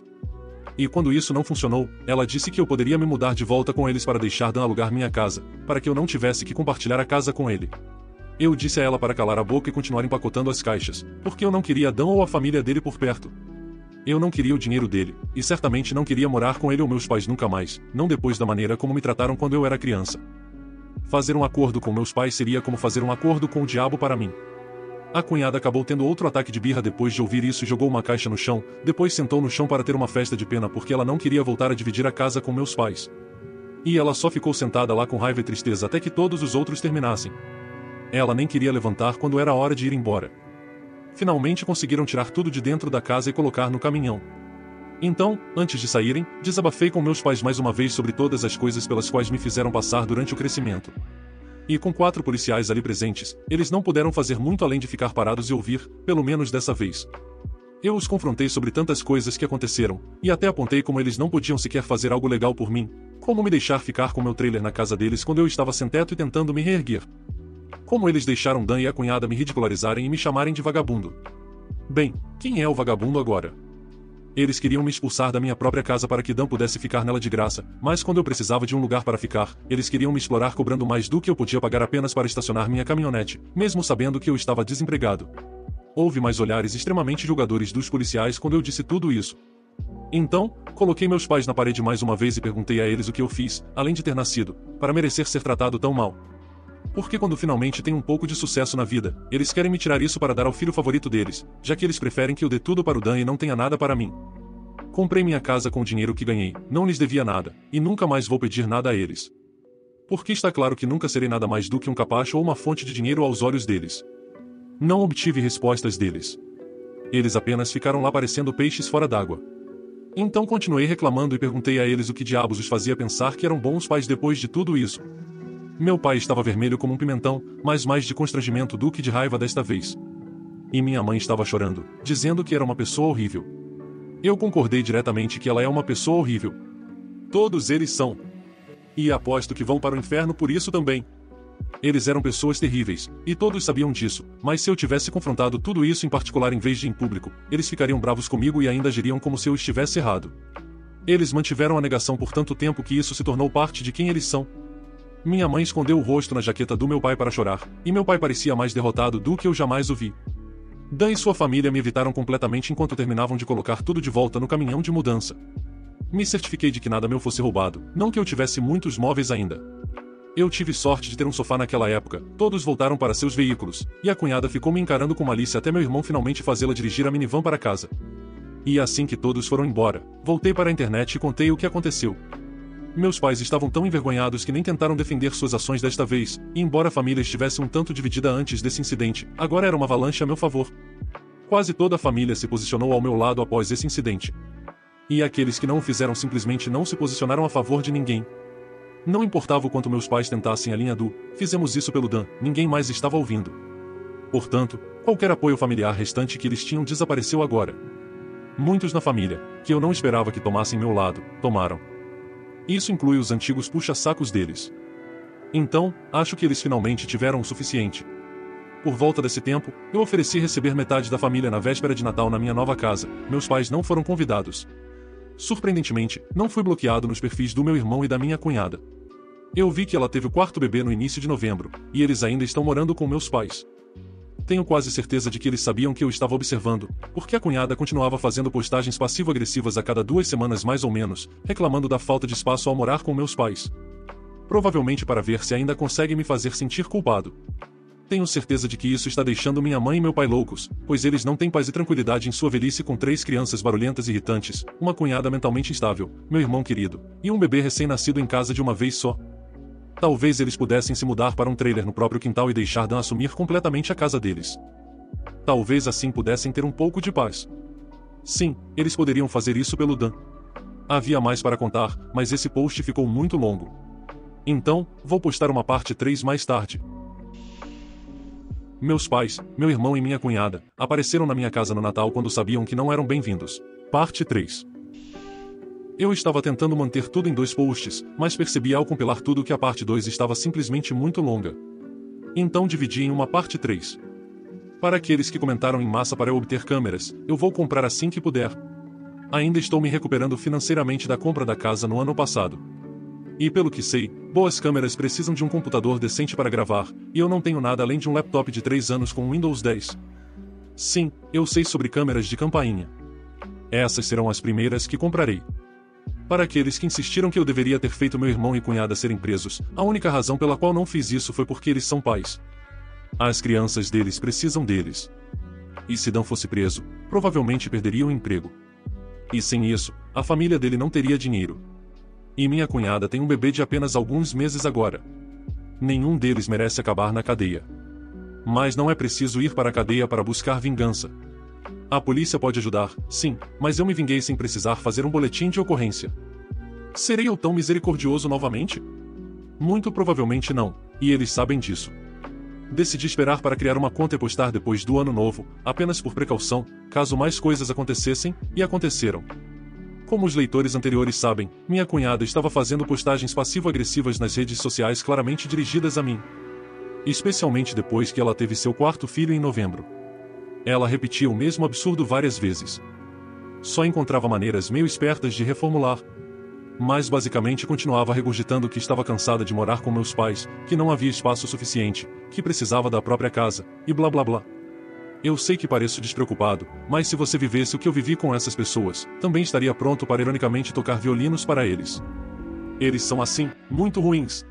E quando isso não funcionou, ela disse que eu poderia me mudar de volta com eles para deixar Dan alugar minha casa, para que eu não tivesse que compartilhar a casa com ele. Eu disse a ela para calar a boca e continuar empacotando as caixas, porque eu não queria Dan ou a família dele por perto. Eu não queria o dinheiro dele, e certamente não queria morar com ele ou meus pais nunca mais, não depois da maneira como me trataram quando eu era criança. Fazer um acordo com meus pais seria como fazer um acordo com o diabo para mim. A cunhada acabou tendo outro ataque de birra depois de ouvir isso e jogou uma caixa no chão, depois sentou no chão para ter uma festa de pena porque ela não queria voltar a dividir a casa com meus pais. E ela só ficou sentada lá com raiva e tristeza até que todos os outros terminassem. Ela nem queria levantar quando era hora de ir embora. Finalmente conseguiram tirar tudo de dentro da casa e colocar no caminhão. Então, antes de saírem, desabafei com meus pais mais uma vez sobre todas as coisas pelas quais me fizeram passar durante o crescimento. E com quatro policiais ali presentes, eles não puderam fazer muito além de ficar parados e ouvir, pelo menos dessa vez. Eu os confrontei sobre tantas coisas que aconteceram, e até apontei como eles não podiam sequer fazer algo legal por mim, como me deixar ficar com meu trailer na casa deles quando eu estava sem teto e tentando me reerguer. Como eles deixaram Dan e a cunhada me ridicularizarem e me chamarem de vagabundo. Bem, quem é o vagabundo agora? Eles queriam me expulsar da minha própria casa para que Dan pudesse ficar nela de graça, mas quando eu precisava de um lugar para ficar, eles queriam me explorar cobrando mais do que eu podia pagar apenas para estacionar minha caminhonete, mesmo sabendo que eu estava desempregado. Houve mais olhares extremamente julgadores dos policiais quando eu disse tudo isso. Então, coloquei meus pais na parede mais uma vez e perguntei a eles o que eu fiz, além de ter nascido, para merecer ser tratado tão mal. Porque quando finalmente tem um pouco de sucesso na vida, eles querem me tirar isso para dar ao filho favorito deles, já que eles preferem que eu dê tudo para o Dan e não tenha nada para mim. Comprei minha casa com o dinheiro que ganhei, não lhes devia nada, e nunca mais vou pedir nada a eles. Porque está claro que nunca serei nada mais do que um capacho ou uma fonte de dinheiro aos olhos deles. Não obtive respostas deles. Eles apenas ficaram lá parecendo peixes fora d'água. Então continuei reclamando e perguntei a eles o que diabos os fazia pensar que eram bons pais depois de tudo isso. Meu pai estava vermelho como um pimentão, mas mais de constrangimento do que de raiva desta vez. E minha mãe estava chorando, dizendo que era uma pessoa horrível. Eu concordei diretamente que ela é uma pessoa horrível. Todos eles são. E aposto que vão para o inferno por isso também. Eles eram pessoas terríveis, e todos sabiam disso, mas se eu tivesse confrontado tudo isso em particular em vez de em público, eles ficariam bravos comigo e ainda agiriam como se eu estivesse errado. Eles mantiveram a negação por tanto tempo que isso se tornou parte de quem eles são. Minha mãe escondeu o rosto na jaqueta do meu pai para chorar, e meu pai parecia mais derrotado do que eu jamais o vi. Dan e sua família me evitaram completamente enquanto terminavam de colocar tudo de volta no caminhão de mudança. Me certifiquei de que nada meu fosse roubado, não que eu tivesse muitos móveis ainda. Eu tive sorte de ter um sofá naquela época, todos voltaram para seus veículos, e a cunhada ficou me encarando com malícia até meu irmão finalmente fazê-la dirigir a minivan para casa. E assim que todos foram embora, voltei para a internet e contei o que aconteceu. Meus pais estavam tão envergonhados que nem tentaram defender suas ações desta vez, e embora a família estivesse um tanto dividida antes desse incidente, agora era uma avalanche a meu favor. Quase toda a família se posicionou ao meu lado após esse incidente. E aqueles que não o fizeram simplesmente não se posicionaram a favor de ninguém. Não importava o quanto meus pais tentassem a linha do "fizemos isso pelo Dan", ninguém mais estava ouvindo. Portanto, qualquer apoio familiar restante que eles tinham desapareceu agora. Muitos na família, que eu não esperava que tomassem meu lado, tomaram. Isso inclui os antigos puxa-sacos deles. Então, acho que eles finalmente tiveram o suficiente. Por volta desse tempo, eu ofereci receber metade da família na véspera de Natal na minha nova casa. Meus pais não foram convidados. Surpreendentemente, não fui bloqueado nos perfis do meu irmão e da minha cunhada. Eu vi que ela teve o quarto bebê no início de novembro, e eles ainda estão morando com meus pais. Tenho quase certeza de que eles sabiam que eu estava observando, porque a cunhada continuava fazendo postagens passivo-agressivas a cada duas semanas mais ou menos, reclamando da falta de espaço ao morar com meus pais. Provavelmente para ver se ainda consegue me fazer sentir culpado. Tenho certeza de que isso está deixando minha mãe e meu pai loucos, pois eles não têm paz e tranquilidade em sua velhice com três crianças barulhentas e irritantes, uma cunhada mentalmente instável, meu irmão querido, e um bebê recém-nascido em casa de uma vez só. Talvez eles pudessem se mudar para um trailer no próprio quintal e deixar Dan assumir completamente a casa deles. Talvez assim pudessem ter um pouco de paz. Sim, eles poderiam fazer isso pelo Dan. Havia mais para contar, mas esse post ficou muito longo. Então, vou postar uma parte três mais tarde. Meus pais, meu irmão e minha cunhada, apareceram na minha casa no Natal quando sabiam que não eram bem-vindos. Parte três. Eu estava tentando manter tudo em dois posts, mas percebi ao compilar tudo que a parte dois estava simplesmente muito longa. Então dividi em uma parte três. Para aqueles que comentaram em massa para eu obter câmeras, eu vou comprar assim que puder. Ainda estou me recuperando financeiramente da compra da casa no ano passado. E pelo que sei, boas câmeras precisam de um computador decente para gravar, e eu não tenho nada além de um laptop de três anos com Windows dez. Sim, eu sei sobre câmeras de campainha. Essas serão as primeiras que comprarei. Para aqueles que insistiram que eu deveria ter feito meu irmão e cunhada serem presos, a única razão pela qual não fiz isso foi porque eles são pais. As crianças deles precisam deles. E se Dan fosse preso, provavelmente perderia o emprego. E sem isso, a família dele não teria dinheiro. E minha cunhada tem um bebê de apenas alguns meses agora. Nenhum deles merece acabar na cadeia. Mas não é preciso ir para a cadeia para buscar vingança. A polícia pode ajudar, sim, mas eu me vinguei sem precisar fazer um boletim de ocorrência. Serei eu tão misericordioso novamente? Muito provavelmente não, e eles sabem disso. Decidi esperar para criar uma conta e postar depois do ano novo, apenas por precaução, caso mais coisas acontecessem, e aconteceram. Como os leitores anteriores sabem, minha cunhada estava fazendo postagens passivo-agressivas nas redes sociais claramente dirigidas a mim. Especialmente depois que ela teve seu quarto filho em novembro. Ela repetia o mesmo absurdo várias vezes. Só encontrava maneiras meio espertas de reformular. Mas basicamente continuava regurgitando que estava cansada de morar com meus pais, que não havia espaço suficiente, que precisava da própria casa, e blá blá blá. Eu sei que pareço despreocupado, mas se você vivesse o que eu vivi com essas pessoas, também estaria pronto para ironicamente tocar violinos para eles. Eles são assim, muito ruins.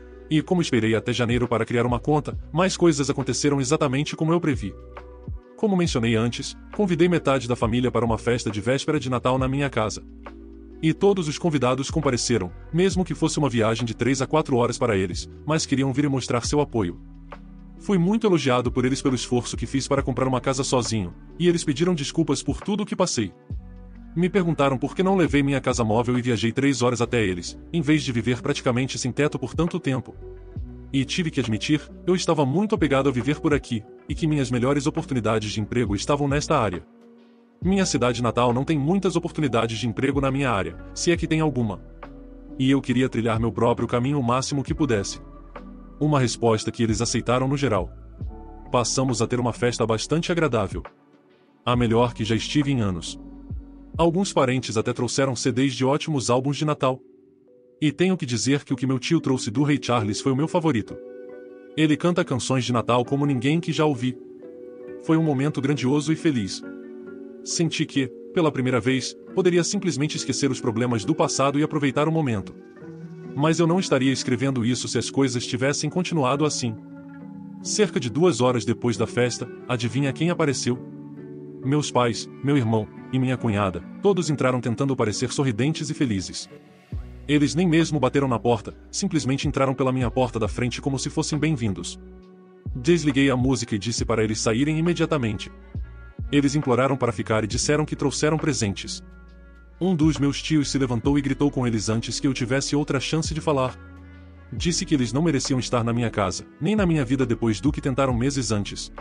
E como esperei até janeiro para criar uma conta, mais coisas aconteceram exatamente como eu previ. Como mencionei antes, convidei metade da família para uma festa de véspera de Natal na minha casa. E todos os convidados compareceram, mesmo que fosse uma viagem de três a quatro horas para eles, mas queriam vir e mostrar seu apoio. Fui muito elogiado por eles pelo esforço que fiz para comprar uma casa sozinho, e eles pediram desculpas por tudo o que passei. Me perguntaram por que não levei minha casa móvel e viajei três horas até eles, em vez de viver praticamente sem teto por tanto tempo. E tive que admitir, eu estava muito apegado a viver por aqui, e que minhas melhores oportunidades de emprego estavam nesta área. Minha cidade natal não tem muitas oportunidades de emprego na minha área, se é que tem alguma. E eu queria trilhar meu próprio caminho o máximo que pudesse. Uma resposta que eles aceitaram no geral. Passamos a ter uma festa bastante agradável. A melhor que já estive em anos. Alguns parentes até trouxeram C Ds de ótimos álbuns de Natal. E tenho que dizer que o que meu tio trouxe do Ray Charles foi o meu favorito. Ele canta canções de Natal como ninguém que já ouvi. Foi um momento grandioso e feliz. Senti que, pela primeira vez, poderia simplesmente esquecer os problemas do passado e aproveitar o momento. Mas eu não estaria escrevendo isso se as coisas tivessem continuado assim. Cerca de duas horas depois da festa, adivinha quem apareceu? Meus pais, meu irmão e minha cunhada, todos entraram tentando parecer sorridentes e felizes. Eles nem mesmo bateram na porta, simplesmente entraram pela minha porta da frente como se fossem bem-vindos. Desliguei a música e disse para eles saírem imediatamente. Eles imploraram para ficar e disseram que trouxeram presentes. Um dos meus tios se levantou e gritou com eles antes que eu tivesse outra chance de falar. Disse que eles não mereciam estar na minha casa, nem na minha vida depois do que tentaram meses antes.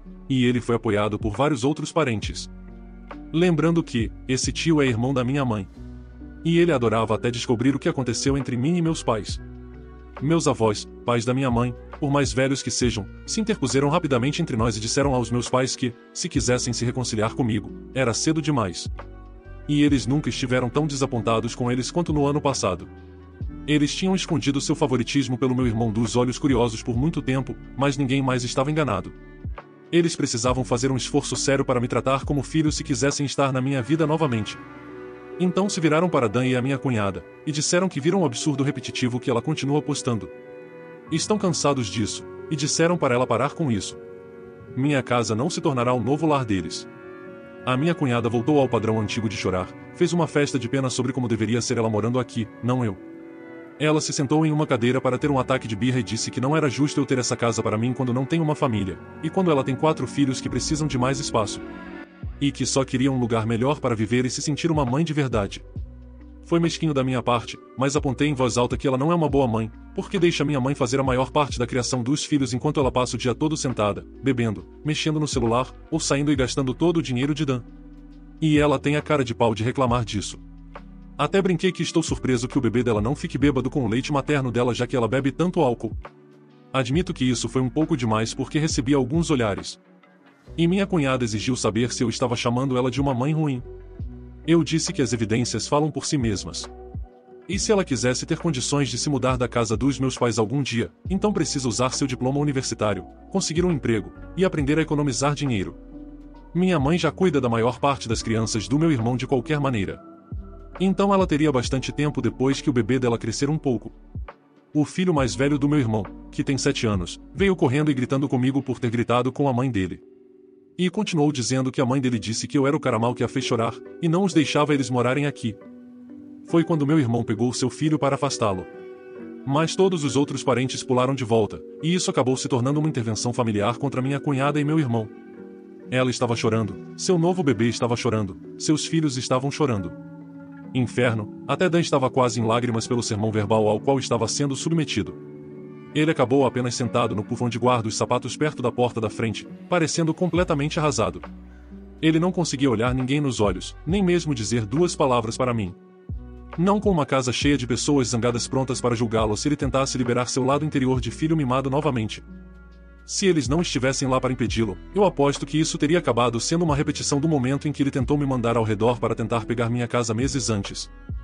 E ele foi apoiado por vários outros parentes. Lembrando que, esse tio é irmão da minha mãe. E ele adorava até descobrir o que aconteceu entre mim e meus pais. Meus avós, pais da minha mãe, por mais velhos que sejam, se interpuseram rapidamente entre nós e disseram aos meus pais que, se quisessem se reconciliar comigo, era cedo demais. E eles nunca estiveram tão desapontados com eles quanto no ano passado. Eles tinham escondido seu favoritismo pelo meu irmão dos olhos curiosos por muito tempo, mas ninguém mais estava enganado. Eles precisavam fazer um esforço sério para me tratar como filho se quisessem estar na minha vida novamente. Então se viraram para Dan e a minha cunhada, e disseram que viram o absurdo repetitivo que ela continua postando. Estão cansados disso, e disseram para ela parar com isso. Minha casa não se tornará o novo lar deles. A minha cunhada voltou ao padrão antigo de chorar, fez uma festa de pena sobre como deveria ser ela morando aqui, não eu. Ela se sentou em uma cadeira para ter um ataque de birra e disse que não era justo eu ter essa casa para mim quando não tenho uma família, e quando ela tem quatro filhos que precisam de mais espaço. E que só queria um lugar melhor para viver e se sentir uma mãe de verdade. Foi mesquinho da minha parte, mas apontei em voz alta que ela não é uma boa mãe, porque deixa minha mãe fazer a maior parte da criação dos filhos enquanto ela passa o dia todo sentada, bebendo, mexendo no celular, ou saindo e gastando todo o dinheiro de Dan. E ela tem a cara de pau de reclamar disso. Até brinquei que estou surpreso que o bebê dela não fique bêbado com o leite materno dela já que ela bebe tanto álcool. Admito que isso foi um pouco demais porque recebi alguns olhares. E minha cunhada exigiu saber se eu estava chamando ela de uma mãe ruim. Eu disse que as evidências falam por si mesmas. E se ela quisesse ter condições de se mudar da casa dos meus pais algum dia, então precisa usar seu diploma universitário, conseguir um emprego, e aprender a economizar dinheiro. Minha mãe já cuida da maior parte das crianças do meu irmão de qualquer maneira. Então ela teria bastante tempo depois que o bebê dela crescer um pouco. O filho mais velho do meu irmão, que tem sete anos, veio correndo e gritando comigo por ter gritado com a mãe dele. E continuou dizendo que a mãe dele disse que eu era o cara mal que a fez chorar, e não os deixava eles morarem aqui. Foi quando meu irmão pegou seu filho para afastá-lo. Mas todos os outros parentes pularam de volta, e isso acabou se tornando uma intervenção familiar contra minha cunhada e meu irmão. Ela estava chorando, seu novo bebê estava chorando, seus filhos estavam chorando. Inferno, até Dan estava quase em lágrimas pelo sermão verbal ao qual estava sendo submetido. Ele acabou apenas sentado no puff onde guarda os sapatos perto da porta da frente, parecendo completamente arrasado. Ele não conseguia olhar ninguém nos olhos, nem mesmo dizer duas palavras para mim. Não com uma casa cheia de pessoas zangadas prontas para julgá-lo se ele tentasse liberar seu lado interior de filho mimado novamente. Se eles não estivessem lá para impedi-lo, eu aposto que isso teria acabado sendo uma repetição do momento em que ele tentou me mandar ao redor para tentar pegar minha casa meses antes.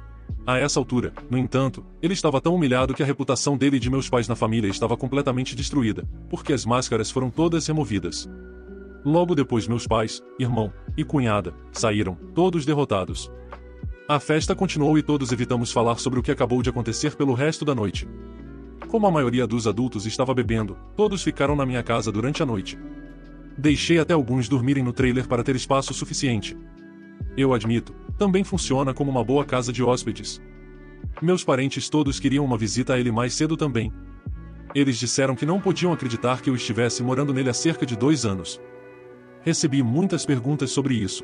A essa altura, no entanto, ele estava tão humilhado que a reputação dele e de meus pais na família estava completamente destruída, porque as máscaras foram todas removidas. Logo depois meus pais, irmão e cunhada saíram, todos derrotados. A festa continuou e todos evitamos falar sobre o que acabou de acontecer pelo resto da noite. Como a maioria dos adultos estava bebendo, todos ficaram na minha casa durante a noite. Deixei até alguns dormirem no trailer para ter espaço suficiente. Eu admito, também funciona como uma boa casa de hóspedes. Meus parentes todos queriam uma visita a ele mais cedo também. Eles disseram que não podiam acreditar que eu estivesse morando nele há cerca de dois anos. Recebi muitas perguntas sobre isso.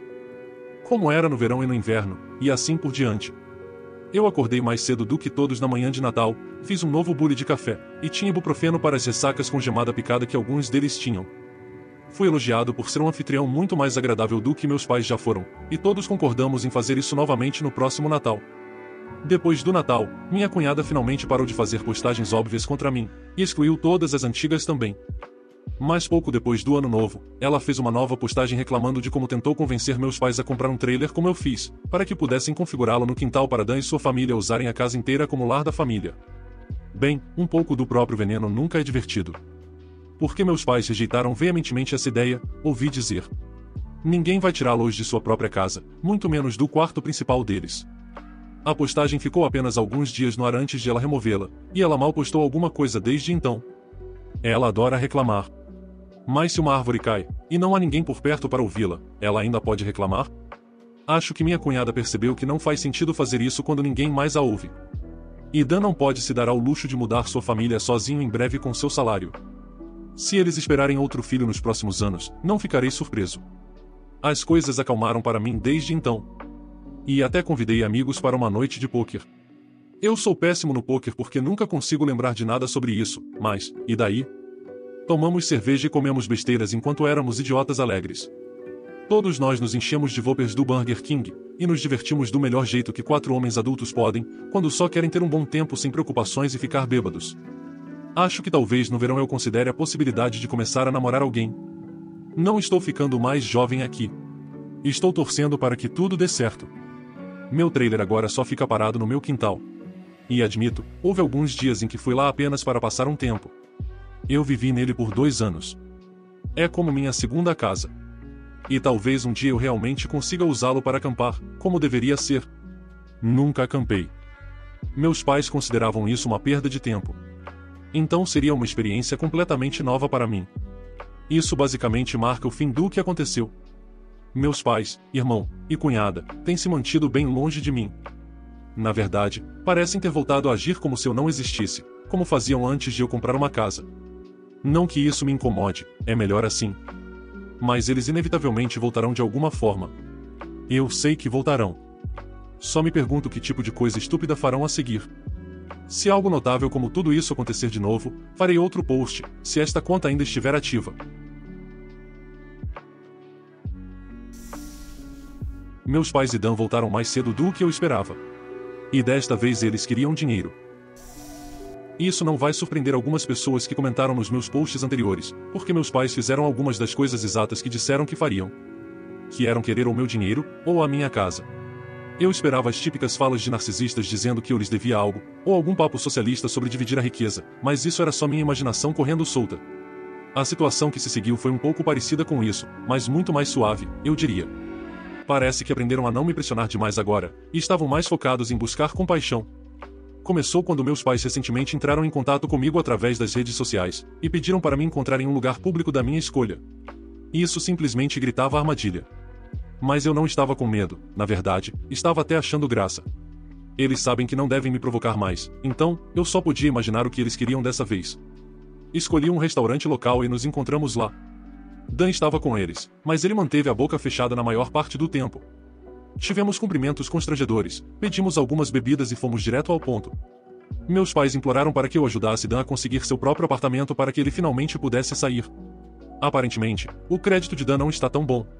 Como era no verão e no inverno, e assim por diante. Eu acordei mais cedo do que todos na manhã de Natal, fiz um novo bule de café, e tinha ibuprofeno para as ressacas com gemada picada que alguns deles tinham. Fui elogiado por ser um anfitrião muito mais agradável do que meus pais já foram, e todos concordamos em fazer isso novamente no próximo Natal. Depois do Natal, minha cunhada finalmente parou de fazer postagens óbvias contra mim, e excluiu todas as antigas também. Mas pouco depois do Ano Novo, ela fez uma nova postagem reclamando de como tentou convencer meus pais a comprar um trailer como eu fiz, para que pudessem configurá-lo no quintal para Dan e sua família usarem a casa inteira como lar da família. Bem, um pouco do próprio veneno nunca é divertido. Porque meus pais rejeitaram veementemente essa ideia, ouvi dizer. Ninguém vai tirá-los de sua própria casa, muito menos do quarto principal deles. A postagem ficou apenas alguns dias no ar antes de ela removê-la, e ela mal postou alguma coisa desde então. Ela adora reclamar. Mas se uma árvore cai, e não há ninguém por perto para ouvi-la, ela ainda pode reclamar? Acho que minha cunhada percebeu que não faz sentido fazer isso quando ninguém mais a ouve. E Dan não pode se dar ao luxo de mudar sua família sozinho em breve com seu salário. Se eles esperarem outro filho nos próximos anos, não ficarei surpreso. As coisas acalmaram para mim desde então. E até convidei amigos para uma noite de pôquer. Eu sou péssimo no pôquer porque nunca consigo lembrar de nada sobre isso, mas, e daí? Tomamos cerveja e comemos besteiras enquanto éramos idiotas alegres. Todos nós nos enchemos de Whoppers do Burger King, e nos divertimos do melhor jeito que quatro homens adultos podem, quando só querem ter um bom tempo sem preocupações e ficar bêbados. Acho que talvez no verão eu considere a possibilidade de começar a namorar alguém. Não estou ficando mais jovem aqui. Estou torcendo para que tudo dê certo. Meu trailer agora só fica parado no meu quintal. E admito, houve alguns dias em que fui lá apenas para passar um tempo. Eu vivi nele por dois anos. É como minha segunda casa. E talvez um dia eu realmente consiga usá-lo para acampar, como deveria ser. Nunca acampei. Meus pais consideravam isso uma perda de tempo. Então seria uma experiência completamente nova para mim. Isso basicamente marca o fim do que aconteceu. Meus pais, irmão e cunhada têm se mantido bem longe de mim. Na verdade, parecem ter voltado a agir como se eu não existisse, como faziam antes de eu comprar uma casa. Não que isso me incomode, é melhor assim. Mas eles inevitavelmente voltarão de alguma forma. Eu sei que voltarão. Só me pergunto que tipo de coisa estúpida farão a seguir. Se algo notável como tudo isso acontecer de novo, farei outro post, se esta conta ainda estiver ativa. Meus pais e Dan voltaram mais cedo do que eu esperava. E desta vez eles queriam dinheiro. Isso não vai surpreender algumas pessoas que comentaram nos meus posts anteriores, porque meus pais fizeram algumas das coisas exatas que disseram que fariam. Que eram querer o meu dinheiro, ou a minha casa. Eu esperava as típicas falas de narcisistas dizendo que eu lhes devia algo, ou algum papo socialista sobre dividir a riqueza, mas isso era só minha imaginação correndo solta. A situação que se seguiu foi um pouco parecida com isso, mas muito mais suave, eu diria. Parece que aprenderam a não me pressionar demais agora, e estavam mais focados em buscar compaixão. Começou quando meus pais recentemente entraram em contato comigo através das redes sociais, e pediram para me encontrar em um lugar público da minha escolha. Isso simplesmente gritava armadilha. Mas eu não estava com medo, na verdade, estava até achando graça. Eles sabem que não devem me provocar mais, então, eu só podia imaginar o que eles queriam dessa vez. Escolhi um restaurante local e nos encontramos lá. Dan estava com eles, mas ele manteve a boca fechada na maior parte do tempo. Tivemos cumprimentos constrangedores, pedimos algumas bebidas e fomos direto ao ponto. Meus pais imploraram para que eu ajudasse Dan a conseguir seu próprio apartamento para que ele finalmente pudesse sair. Aparentemente, o crédito de Dan não está tão bom.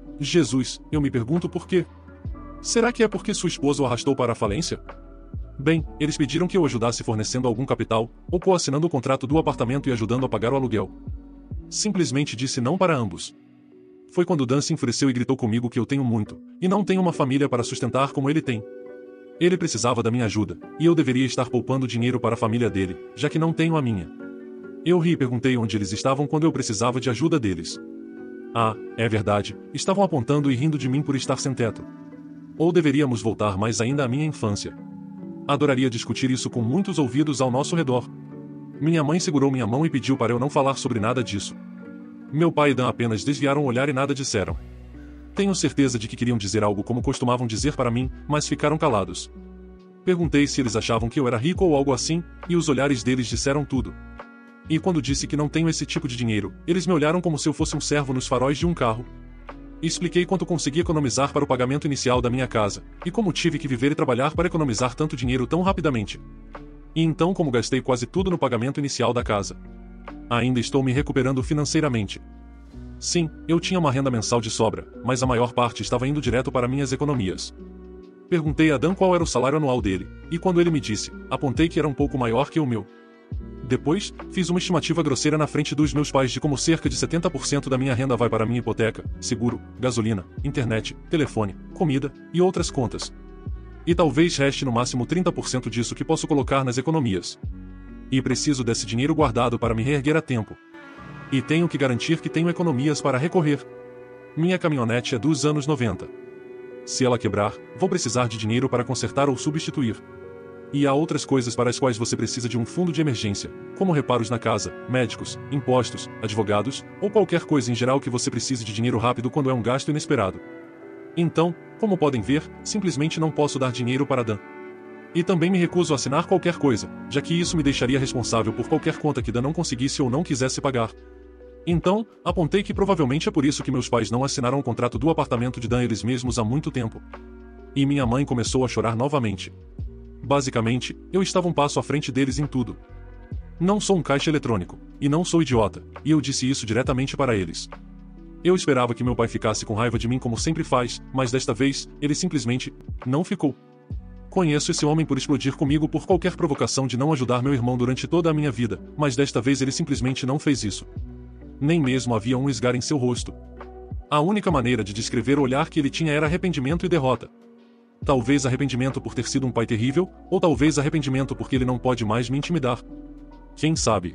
Jesus, eu me pergunto por quê. Será que é porque sua esposa o arrastou para a falência? Bem, eles pediram que eu ajudasse fornecendo algum capital, ou coassinando o contrato do apartamento e ajudando a pagar o aluguel. Simplesmente disse não para ambos. Foi quando Dan se enfureceu e gritou comigo que eu tenho muito, e não tenho uma família para sustentar como ele tem. Ele precisava da minha ajuda, e eu deveria estar poupando dinheiro para a família dele, já que não tenho a minha. Eu ri e perguntei onde eles estavam quando eu precisava de ajuda deles. Ah, é verdade, estavam apontando e rindo de mim por estar sem teto. Ou deveríamos voltar mais ainda à minha infância. Adoraria discutir isso com muitos ouvidos ao nosso redor. Minha mãe segurou minha mão e pediu para eu não falar sobre nada disso. Meu pai e Dan apenas desviaram o olhar e nada disseram. Tenho certeza de que queriam dizer algo como costumavam dizer para mim, mas ficaram calados. Perguntei se eles achavam que eu era rico ou algo assim, e os olhares deles disseram tudo. E quando disse que não tenho esse tipo de dinheiro, eles me olharam como se eu fosse um servo nos faróis de um carro. Expliquei quanto consegui economizar para o pagamento inicial da minha casa, e como tive que viver e trabalhar para economizar tanto dinheiro tão rapidamente. E então como gastei quase tudo no pagamento inicial da casa. Ainda estou me recuperando financeiramente. Sim, eu tinha uma renda mensal de sobra, mas a maior parte estava indo direto para minhas economias. Perguntei a Dan qual era o salário anual dele, e quando ele me disse, apontei que era um pouco maior que o meu. Depois, fiz uma estimativa grosseira na frente dos meus pais de como cerca de setenta por cento da minha renda vai para minha hipoteca, seguro, gasolina, internet, telefone, comida e outras contas. E talvez reste no máximo trinta por cento disso que posso colocar nas economias. E preciso desse dinheiro guardado para me reerguer a tempo. E tenho que garantir que tenho economias para recorrer. Minha caminhonete é dos anos noventa. Se ela quebrar, vou precisar de dinheiro para consertar ou substituir. E há outras coisas para as quais você precisa de um fundo de emergência, como reparos na casa, médicos, impostos, advogados, ou qualquer coisa em geral que você precise de dinheiro rápido quando é um gasto inesperado. Então, como podem ver, simplesmente não posso dar dinheiro para Dan. E também me recuso a assinar qualquer coisa, já que isso me deixaria responsável por qualquer conta que Dan não conseguisse ou não quisesse pagar. Então, apontei que provavelmente é por isso que meus pais não assinaram o contrato do apartamento de Dan eles mesmos há muito tempo. E minha mãe começou a chorar novamente. Basicamente, eu estava um passo à frente deles em tudo. Não sou um caixa eletrônico, e não sou idiota, e eu disse isso diretamente para eles. Eu esperava que meu pai ficasse com raiva de mim como sempre faz, mas desta vez, ele simplesmente não ficou. Conheço esse homem por explodir comigo por qualquer provocação de não ajudar meu irmão durante toda a minha vida, mas desta vez ele simplesmente não fez isso. Nem mesmo havia um esgar em seu rosto. A única maneira de descrever o olhar que ele tinha era arrependimento e derrota. Talvez arrependimento por ter sido um pai terrível, ou talvez arrependimento porque ele não pode mais me intimidar. Quem sabe?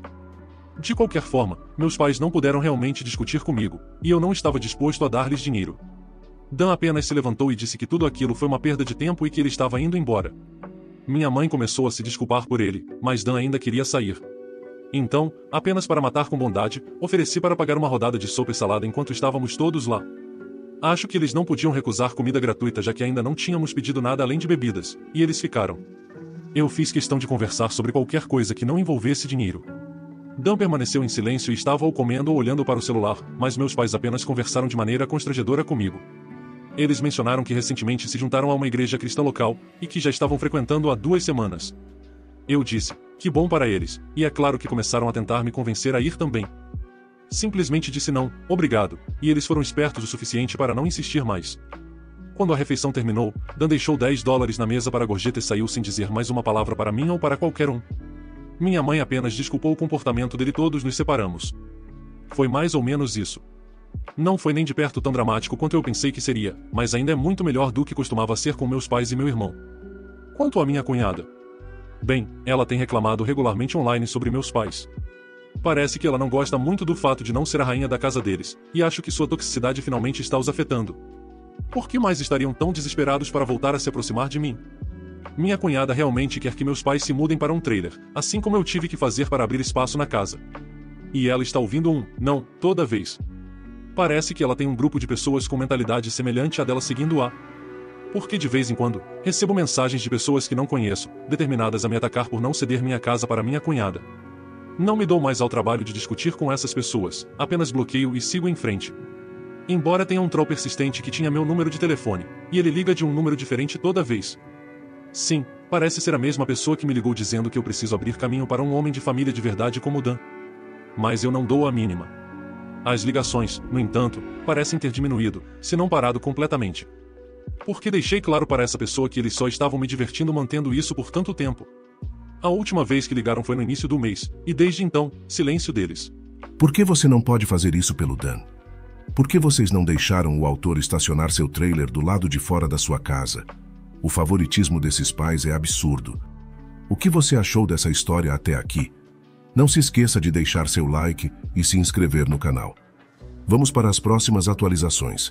De qualquer forma, meus pais não puderam realmente discutir comigo, e eu não estava disposto a dar-lhes dinheiro. Dan apenas se levantou e disse que tudo aquilo foi uma perda de tempo e que ele estava indo embora. Minha mãe começou a se desculpar por ele, mas Dan ainda queria sair. Então, apenas para matar com bondade, ofereci para pagar uma rodada de sopa e salada enquanto estávamos todos lá. Acho que eles não podiam recusar comida gratuita já que ainda não tínhamos pedido nada além de bebidas, e eles ficaram. Eu fiz questão de conversar sobre qualquer coisa que não envolvesse dinheiro. Dan permaneceu em silêncio e estava ou comendo ou olhando para o celular, mas meus pais apenas conversaram de maneira constrangedora comigo. Eles mencionaram que recentemente se juntaram a uma igreja cristã local, e que já estavam frequentando há duas semanas. Eu disse, que bom para eles, e é claro que começaram a tentar me convencer a ir também. Simplesmente disse não, obrigado, e eles foram espertos o suficiente para não insistir mais. Quando a refeição terminou, Dan deixou dez dólares na mesa para a gorjeta e saiu sem dizer mais uma palavra para mim ou para qualquer um. Minha mãe apenas desculpou o comportamento dele e todos nos separamos. Foi mais ou menos isso. Não foi nem de perto tão dramático quanto eu pensei que seria, mas ainda é muito melhor do que costumava ser com meus pais e meu irmão. Quanto à minha cunhada. Bem, ela tem reclamado regularmente online sobre meus pais. Parece que ela não gosta muito do fato de não ser a rainha da casa deles, e acho que sua toxicidade finalmente está os afetando. Por que mais estariam tão desesperados para voltar a se aproximar de mim? Minha cunhada realmente quer que meus pais se mudem para um trailer, assim como eu tive que fazer para abrir espaço na casa. E ela está ouvindo um não toda vez. Parece que ela tem um grupo de pessoas com mentalidade semelhante à dela seguindo-a. Porque de vez em quando, recebo mensagens de pessoas que não conheço, determinadas a me atacar por não ceder minha casa para minha cunhada. Não me dou mais ao trabalho de discutir com essas pessoas, apenas bloqueio e sigo em frente. Embora tenha um troll persistente que tinha meu número de telefone, e ele liga de um número diferente toda vez. Sim, parece ser a mesma pessoa que me ligou dizendo que eu preciso abrir caminho para um homem de família de verdade como Dan. Mas eu não dou a mínima. As ligações, no entanto, parecem ter diminuído, se não parado completamente. Porque deixei claro para essa pessoa que eles só estavam me divertindo mantendo isso por tanto tempo. A última vez que ligaram foi no início do mês, e desde então, silêncio deles.
Por que você não pode fazer isso pelo Dan? Por que vocês não deixaram o autor estacionar seu trailer do lado de fora da sua casa? O favoritismo desses pais é absurdo. O que você achou dessa história até aqui? Não se esqueça de deixar seu like e se inscrever no canal. Vamos para as próximas atualizações.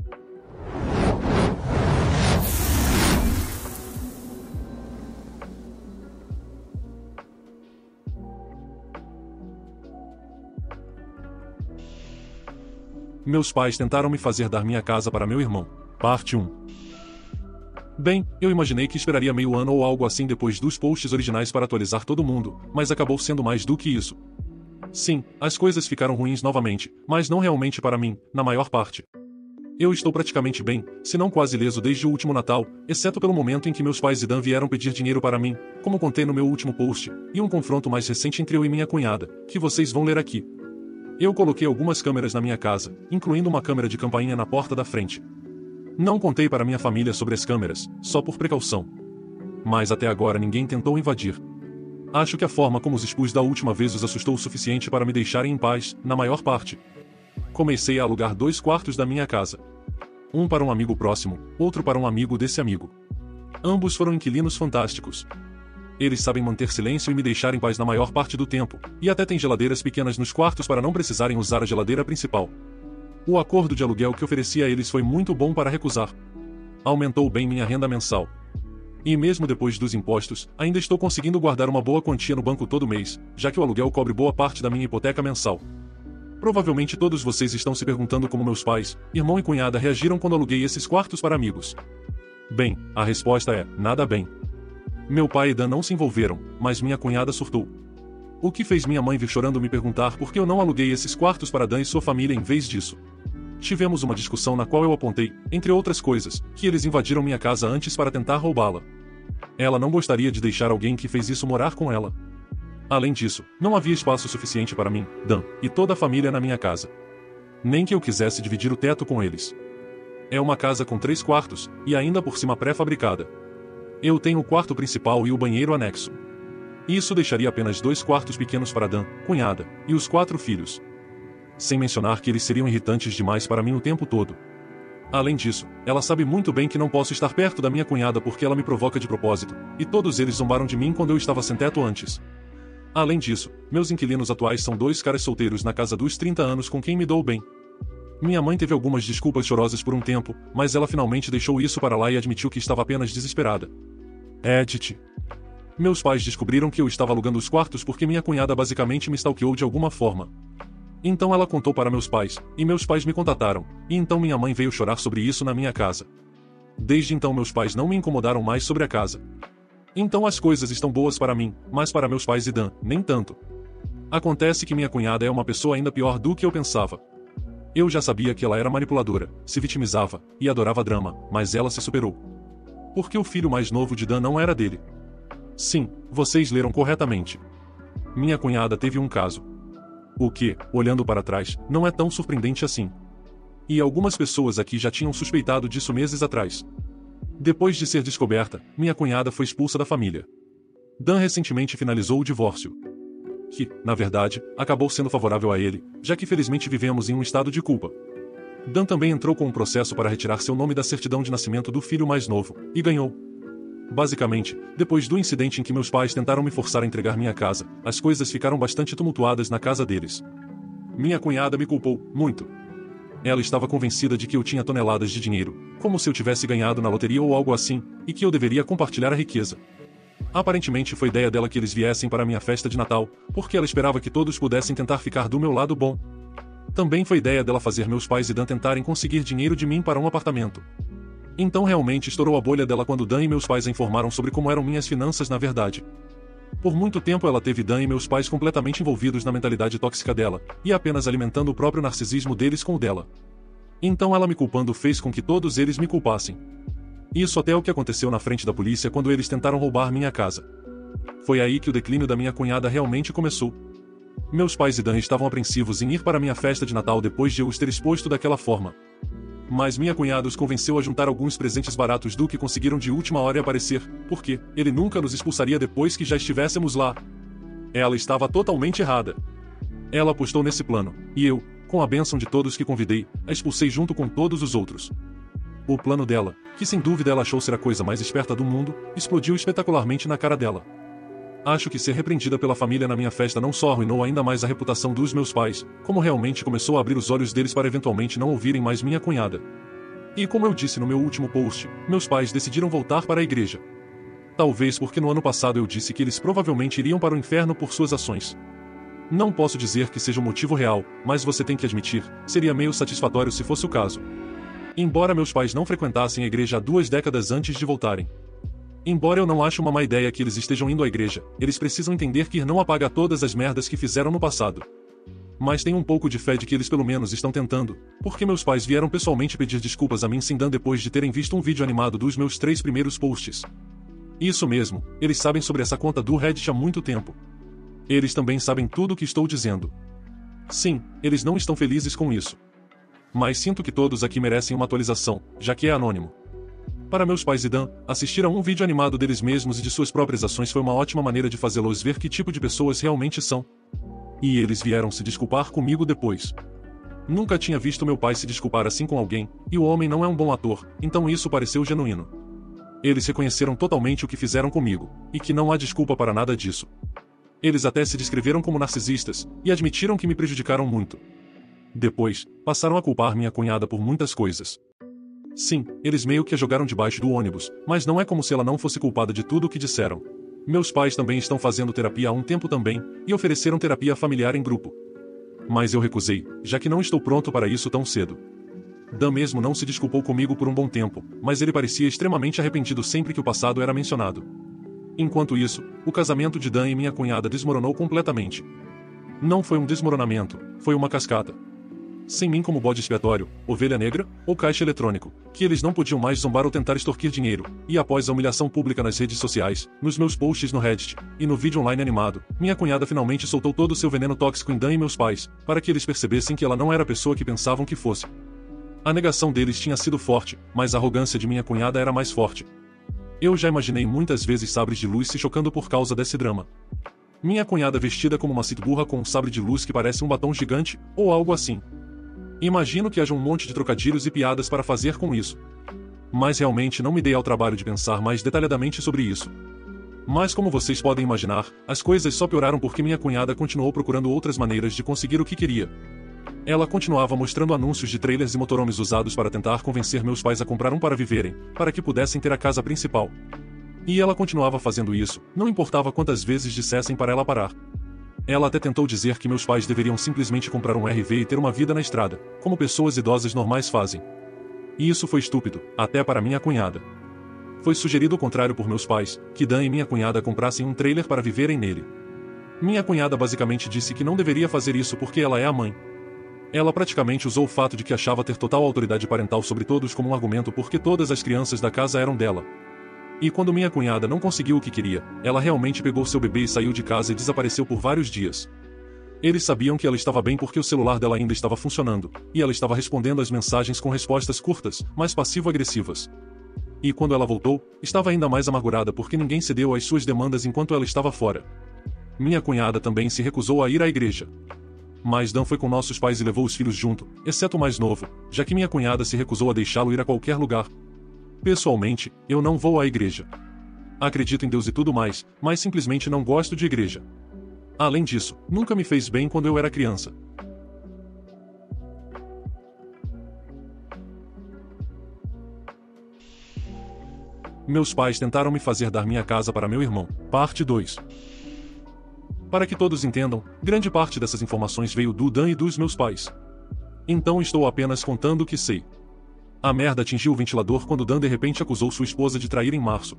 Meus pais tentaram me fazer dar minha casa para meu irmão. Parte um. Bem, eu imaginei que esperaria meio ano ou algo assim depois dos posts originais para atualizar todo mundo, mas acabou sendo mais do que isso. Sim, as coisas ficaram ruins novamente, mas não realmente para mim, na maior parte. Eu estou praticamente bem, se não quase ileso desde o último Natal, exceto pelo momento em que meus pais e Dan vieram pedir dinheiro para mim, como contei no meu último post, e um confronto mais recente entre eu e minha cunhada, que vocês vão ler aqui. Eu coloquei algumas câmeras na minha casa, incluindo uma câmera de campainha na porta da frente. Não contei para minha família sobre as câmeras, só por precaução. Mas até agora ninguém tentou invadir. Acho que a forma como os expus da última vez os assustou o suficiente para me deixarem em paz, na maior parte. Comecei a alugar dois quartos da minha casa. Um para um amigo próximo, outro para um amigo desse amigo. Ambos foram inquilinos fantásticos. Eles sabem manter silêncio e me deixar em paz na maior parte do tempo, e até têm geladeiras pequenas nos quartos para não precisarem usar a geladeira principal. O acordo de aluguel que ofereci a eles foi muito bom para recusar. Aumentou bem minha renda mensal. E mesmo depois dos impostos, ainda estou conseguindo guardar uma boa quantia no banco todo mês, já que o aluguel cobre boa parte da minha hipoteca mensal. Provavelmente todos vocês estão se perguntando como meus pais, irmão e cunhada reagiram quando aluguei esses quartos para amigos. Bem, a resposta é, nada bem. Meu pai e Dan não se envolveram, mas minha cunhada surtou. O que fez minha mãe vir chorando me perguntar por que eu não aluguei esses quartos para Dan e sua família em vez disso. Tivemos uma discussão na qual eu apontei, entre outras coisas, que eles invadiram minha casa antes para tentar roubá-la. Ela não gostaria de deixar alguém que fez isso morar com ela. Além disso, não havia espaço suficiente para mim, Dan, e toda a família na minha casa. Nem que eu quisesse dividir o teto com eles. É uma casa com três quartos, e ainda por cima pré-fabricada. Eu tenho o quarto principal e o banheiro anexo. Isso deixaria apenas dois quartos pequenos para Dan, cunhada, e os quatro filhos. Sem mencionar que eles seriam irritantes demais para mim o tempo todo. Além disso, ela sabe muito bem que não posso estar perto da minha cunhada porque ela me provoca de propósito, e todos eles zombaram de mim quando eu estava sem teto antes. Além disso, meus inquilinos atuais são dois caras solteiros na casa dos trinta anos com quem me dou bem. Minha mãe teve algumas desculpas chorosas por um tempo, mas ela finalmente deixou isso para lá e admitiu que estava apenas desesperada. Edith. Meus pais descobriram que eu estava alugando os quartos porque minha cunhada basicamente me stalkeou de alguma forma. Então ela contou para meus pais, e meus pais me contataram, e então minha mãe veio chorar sobre isso na minha casa. Desde então meus pais não me incomodaram mais sobre a casa. Então as coisas estão boas para mim, mas para meus pais e Dan, nem tanto. Acontece que minha cunhada é uma pessoa ainda pior do que eu pensava. Eu já sabia que ela era manipuladora, se vitimizava, e adorava drama, mas ela se superou. Porque o filho mais novo de Dan não era dele. Sim, vocês leram corretamente. Minha cunhada teve um caso. O que, olhando para trás, não é tão surpreendente assim. E algumas pessoas aqui já tinham suspeitado disso meses atrás. Depois de ser descoberta, minha cunhada foi expulsa da família. Dan recentemente finalizou o divórcio. Que, na verdade, acabou sendo favorável a ele, já que felizmente vivemos em um estado de culpa. Dan também entrou com um processo para retirar seu nome da certidão de nascimento do filho mais novo, e ganhou. Basicamente, depois do incidente em que meus pais tentaram me forçar a entregar minha casa, as coisas ficaram bastante tumultuadas na casa deles. Minha cunhada me culpou, muito. Ela estava convencida de que eu tinha toneladas de dinheiro, como se eu tivesse ganhado na loteria ou algo assim, e que eu deveria compartilhar a riqueza. Aparentemente foi ideia dela que eles viessem para minha festa de Natal, porque ela esperava que todos pudessem tentar ficar do meu lado bom. Também foi ideia dela fazer meus pais e Dan tentarem conseguir dinheiro de mim para um apartamento. Então realmente estourou a bolha dela quando Dan e meus pais a informaram sobre como eram minhas finanças na verdade. Por muito tempo ela teve Dan e meus pais completamente envolvidos na mentalidade tóxica dela, e apenas alimentando o próprio narcisismo deles com o dela. Então ela me culpando fez com que todos eles me culpassem. Isso até o que aconteceu na frente da polícia quando eles tentaram roubar minha casa. Foi aí que o declínio da minha cunhada realmente começou. Meus pais e Dan estavam apreensivos em ir para minha festa de Natal depois de eu os ter exposto daquela forma. Mas minha cunhada os convenceu a juntar alguns presentes baratos do que conseguiram de última hora e aparecer, porque ele nunca nos expulsaria depois que já estivéssemos lá. Ela estava totalmente errada. Ela apostou nesse plano, e eu, com a bênção de todos que convidei, a expulsei junto com todos os outros. O plano dela, que sem dúvida ela achou ser a coisa mais esperta do mundo, explodiu espetacularmente na cara dela. Acho que ser repreendida pela família na minha festa não só arruinou ainda mais a reputação dos meus pais, como realmente começou a abrir os olhos deles para eventualmente não ouvirem mais minha cunhada. E como eu disse no meu último post, meus pais decidiram voltar para a igreja. Talvez porque no ano passado eu disse que eles provavelmente iriam para o inferno por suas ações. Não posso dizer que seja um motivo real, mas você tem que admitir, seria meio satisfatório se fosse o caso. Embora meus pais não frequentassem a igreja há duas décadas antes de voltarem. Embora eu não ache uma má ideia que eles estejam indo à igreja, eles precisam entender que ir não apaga todas as merdas que fizeram no passado. Mas tenho um pouco de fé de que eles pelo menos estão tentando, porque meus pais vieram pessoalmente pedir desculpas a mim sem Dan depois de terem visto um vídeo animado dos meus três primeiros posts. Isso mesmo, eles sabem sobre essa conta do Reddit há muito tempo. Eles também sabem tudo o que estou dizendo. Sim, eles não estão felizes com isso. Mas sinto que todos aqui merecem uma atualização, já que é anônimo. Para meus pais e Dan, assistir a um vídeo animado deles mesmos e de suas próprias ações foi uma ótima maneira de fazê-los ver que tipo de pessoas realmente são. E eles vieram se desculpar comigo depois. Nunca tinha visto meu pai se desculpar assim com alguém, e o homem não é um bom ator, então isso pareceu genuíno. Eles reconheceram totalmente o que fizeram comigo, e que não há desculpa para nada disso. Eles até se descreveram como narcisistas, e admitiram que me prejudicaram muito. Depois, passaram a culpar minha cunhada por muitas coisas. Sim, eles meio que a jogaram debaixo do ônibus, mas não é como se ela não fosse culpada de tudo o que disseram. Meus pais também estão fazendo terapia há um tempo também, e ofereceram terapia familiar em grupo. Mas eu recusei, já que não estou pronto para isso tão cedo. Dan mesmo não se desculpou comigo por um bom tempo, mas ele parecia extremamente arrependido sempre que o passado era mencionado. Enquanto isso, o casamento de Dan e minha cunhada desmoronou completamente. Não foi um desmoronamento, foi uma cascata. sem mim como bode expiatório, ovelha negra ou caixa eletrônico, que eles não podiam mais zombar ou tentar extorquir dinheiro, e após a humilhação pública nas redes sociais, nos meus posts no Reddit, e no vídeo online animado, minha cunhada finalmente soltou todo o seu veneno tóxico em Dan e meus pais, para que eles percebessem que ela não era a pessoa que pensavam que fosse. A negação deles tinha sido forte, mas a arrogância de minha cunhada era mais forte. Eu já imaginei muitas vezes sabres de luz se chocando por causa desse drama. Minha cunhada vestida como uma Sith-burra com um sabre de luz que parece um batom gigante, ou algo assim. Imagino que haja um monte de trocadilhos e piadas para fazer com isso. Mas realmente não me dei ao trabalho de pensar mais detalhadamente sobre isso. Mas como vocês podem imaginar, as coisas só pioraram porque minha cunhada continuou procurando outras maneiras de conseguir o que queria. Ela continuava mostrando anúncios de trailers e motorhomes usados para tentar convencer meus pais a comprar um para viverem, para que pudessem ter a casa principal. E ela continuava fazendo isso, não importava quantas vezes dissessem para ela parar. Ela até tentou dizer que meus pais deveriam simplesmente comprar um R V e ter uma vida na estrada, como pessoas idosas normais fazem. E isso foi estúpido, até para minha cunhada. Foi sugerido o contrário por meus pais, que Dan e minha cunhada comprassem um trailer para viverem nele. Minha cunhada basicamente disse que não deveria fazer isso porque ela é a mãe. Ela praticamente usou o fato de que achava ter total autoridade parental sobre todos como um argumento porque todas as crianças da casa eram dela. E quando minha cunhada não conseguiu o que queria, ela realmente pegou seu bebê e saiu de casa e desapareceu por vários dias. Eles sabiam que ela estava bem porque o celular dela ainda estava funcionando, e ela estava respondendo às mensagens com respostas curtas, mas passivo-agressivas. E quando ela voltou, estava ainda mais amargurada porque ninguém cedeu às suas demandas enquanto ela estava fora. Minha cunhada também se recusou a ir à igreja. Mas Dan foi com nossos pais e levou os filhos junto, exceto o mais novo, já que minha cunhada se recusou a deixá-lo ir a qualquer lugar. Pessoalmente, eu não vou à igreja. Acredito em Deus e tudo mais, mas simplesmente não gosto de igreja. Além disso, nunca me fez bem quando eu era criança. Meus pais tentaram me fazer dar minha casa para meu irmão. Parte dois. Para que todos entendam, grande parte dessas informações veio do Dan e dos meus pais. Então estou apenas contando o que sei. A merda atingiu o ventilador quando Dan de repente acusou sua esposa de trair em março.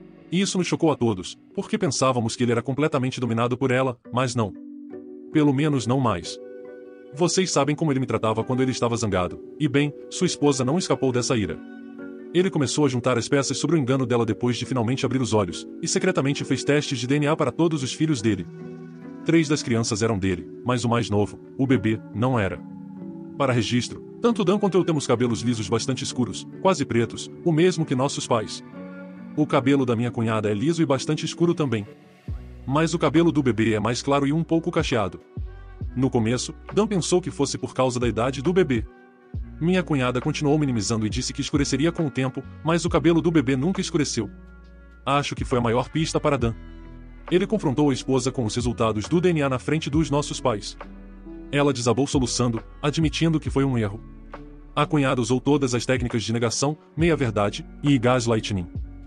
E isso nos chocou a todos, porque pensávamos que ele era completamente dominado por ela, mas não. Pelo menos não mais. Vocês sabem como ele me tratava quando ele estava zangado, e bem, sua esposa não escapou dessa ira. Ele começou a juntar as peças sobre o engano dela depois de finalmente abrir os olhos, e secretamente fez testes de D N A para todos os filhos dele. Três das crianças eram dele, mas o mais novo, o bebê, não era. Para registro, tanto Dan quanto eu temos cabelos lisos bastante escuros, quase pretos, o mesmo que nossos pais. O cabelo da minha cunhada é liso e bastante escuro também. Mas o cabelo do bebê é mais claro e um pouco cacheado. No começo, Dan pensou que fosse por causa da idade do bebê. Minha cunhada continuou minimizando e disse que escureceria com o tempo, mas o cabelo do bebê nunca escureceu. Acho que foi a maior pista para Dan. Ele confrontou a esposa com os resultados do D N A na frente dos nossos pais. Ela desabou soluçando, admitindo que foi um erro. A cunhada usou todas as técnicas de negação, meia-verdade e gaslighting.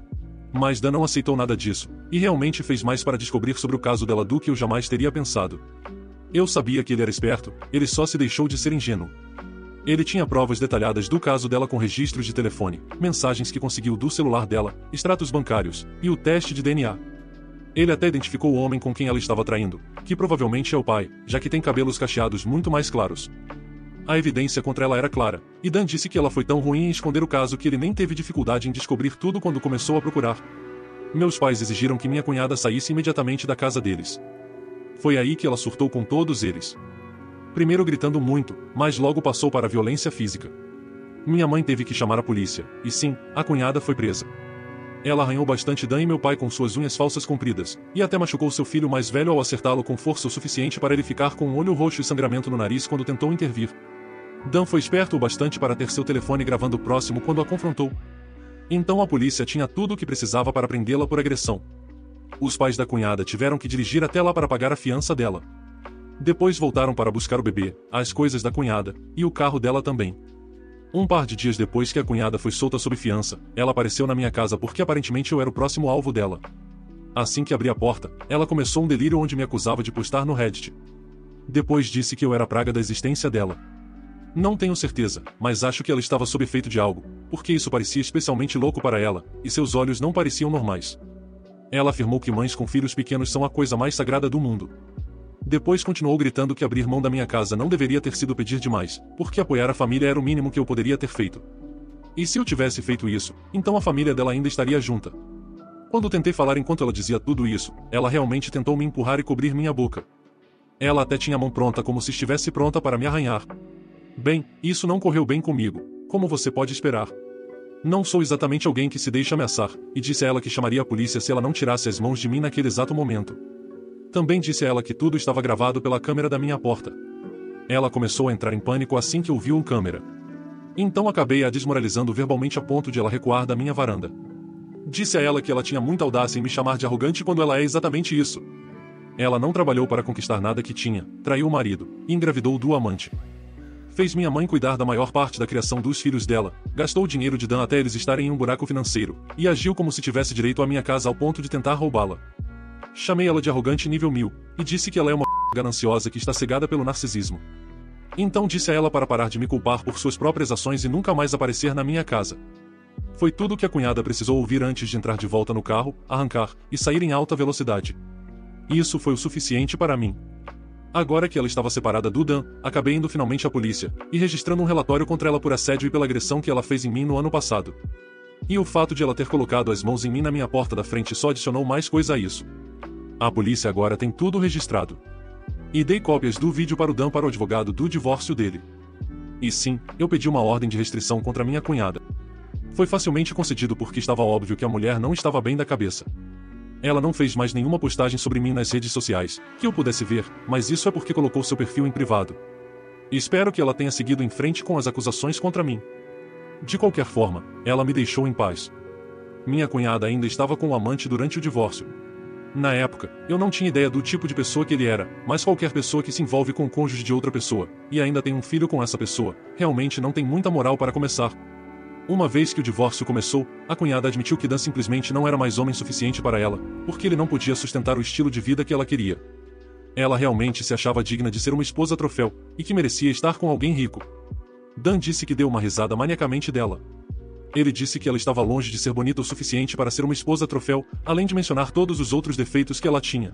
Mas Dan não aceitou nada disso, e realmente fez mais para descobrir sobre o caso dela do que eu jamais teria pensado. Eu sabia que ele era esperto, ele só se deixou de ser ingênuo. Ele tinha provas detalhadas do caso dela com registros de telefone, mensagens que conseguiu do celular dela, extratos bancários, e o teste de D N A. Ele até identificou o homem com quem ela estava traindo, que provavelmente é o pai, já que tem cabelos cacheados muito mais claros. A evidência contra ela era clara, e Dan disse que ela foi tão ruim em esconder o caso que ele nem teve dificuldade em descobrir tudo quando começou a procurar. Meus pais exigiram que minha cunhada saísse imediatamente da casa deles. Foi aí que ela surtou com todos eles. Primeiro gritando muito, mas logo passou para a violência física. Minha mãe teve que chamar a polícia, e sim, a cunhada foi presa. Ela arranhou bastante Dan e meu pai com suas unhas falsas compridas, e até machucou seu filho mais velho ao acertá-lo com força o suficiente para ele ficar com um olho roxo e sangramento no nariz quando tentou intervir. Dan foi esperto o bastante para ter seu telefone gravando próximo quando a confrontou. Então a polícia tinha tudo o que precisava para prendê-la por agressão. Os pais da cunhada tiveram que dirigir até lá para pagar a fiança dela. Depois voltaram para buscar o bebê, as coisas da cunhada, e o carro dela também. Um par de dias depois que a cunhada foi solta sob fiança, ela apareceu na minha casa porque aparentemente eu era o próximo alvo dela. Assim que abri a porta, ela começou um delírio onde me acusava de postar no Reddit. Depois disse que eu era a praga da existência dela. Não tenho certeza, mas acho que ela estava sob efeito de algo, porque isso parecia especialmente louco para ela, e seus olhos não pareciam normais. Ela afirmou que mães com filhos pequenos são a coisa mais sagrada do mundo. Depois continuou gritando que abrir mão da minha casa não deveria ter sido pedir demais, porque apoiar a família era o mínimo que eu poderia ter feito. E se eu tivesse feito isso, então a família dela ainda estaria junta. Quando tentei falar enquanto ela dizia tudo isso, ela realmente tentou me empurrar e cobrir minha boca. Ela até tinha a mão pronta como se estivesse pronta para me arranhar. Bem, isso não correu bem comigo, como você pode esperar. Não sou exatamente alguém que se deixa ameaçar, e disse a ela que chamaria a polícia se ela não tirasse as mãos de mim naquele exato momento. Também disse a ela que tudo estava gravado pela câmera da minha porta. Ela começou a entrar em pânico assim que ouviu o câmera. Então acabei a desmoralizando verbalmente a ponto de ela recuar da minha varanda. Disse a ela que ela tinha muita audácia em me chamar de arrogante quando ela é exatamente isso. Ela não trabalhou para conquistar nada que tinha, traiu o marido, e engravidou do amante. Fez minha mãe cuidar da maior parte da criação dos filhos dela, gastou o dinheiro de Dan até eles estarem em um buraco financeiro, e agiu como se tivesse direito à minha casa ao ponto de tentar roubá-la. Chamei ela de arrogante nível mil, e disse que ela é uma gananciosa que está cegada pelo narcisismo. Então disse a ela para parar de me culpar por suas próprias ações e nunca mais aparecer na minha casa. Foi tudo o que a cunhada precisou ouvir antes de entrar de volta no carro, arrancar e sair em alta velocidade. Isso foi o suficiente para mim. Agora que ela estava separada do Dan, acabei indo finalmente à polícia, e registrando um relatório contra ela por assédio e pela agressão que ela fez em mim no ano passado. E o fato de ela ter colocado as mãos em mim na minha porta da frente só adicionou mais coisa a isso. A polícia agora tem tudo registrado. E dei cópias do vídeo para o Dan para o advogado do divórcio dele. E sim, eu pedi uma ordem de restrição contra minha cunhada. Foi facilmente concedido porque estava óbvio que a mulher não estava bem da cabeça. Ela não fez mais nenhuma postagem sobre mim nas redes sociais, que eu pudesse ver, mas isso é porque colocou seu perfil em privado. Espero que ela tenha seguido em frente com as acusações contra mim. De qualquer forma, ela me deixou em paz. Minha cunhada ainda estava com o amante durante o divórcio. Na época, eu não tinha ideia do tipo de pessoa que ele era, mas qualquer pessoa que se envolve com o cônjuge de outra pessoa, e ainda tem um filho com essa pessoa, realmente não tem muita moral para começar. Uma vez que o divórcio começou, a cunhada admitiu que Dan simplesmente não era mais homem suficiente para ela, porque ele não podia sustentar o estilo de vida que ela queria. Ela realmente se achava digna de ser uma esposa troféu, e que merecia estar com alguém rico. Dan disse que deu uma risada maniacamente dela. Ele disse que ela estava longe de ser bonita o suficiente para ser uma esposa troféu, além de mencionar todos os outros defeitos que ela tinha.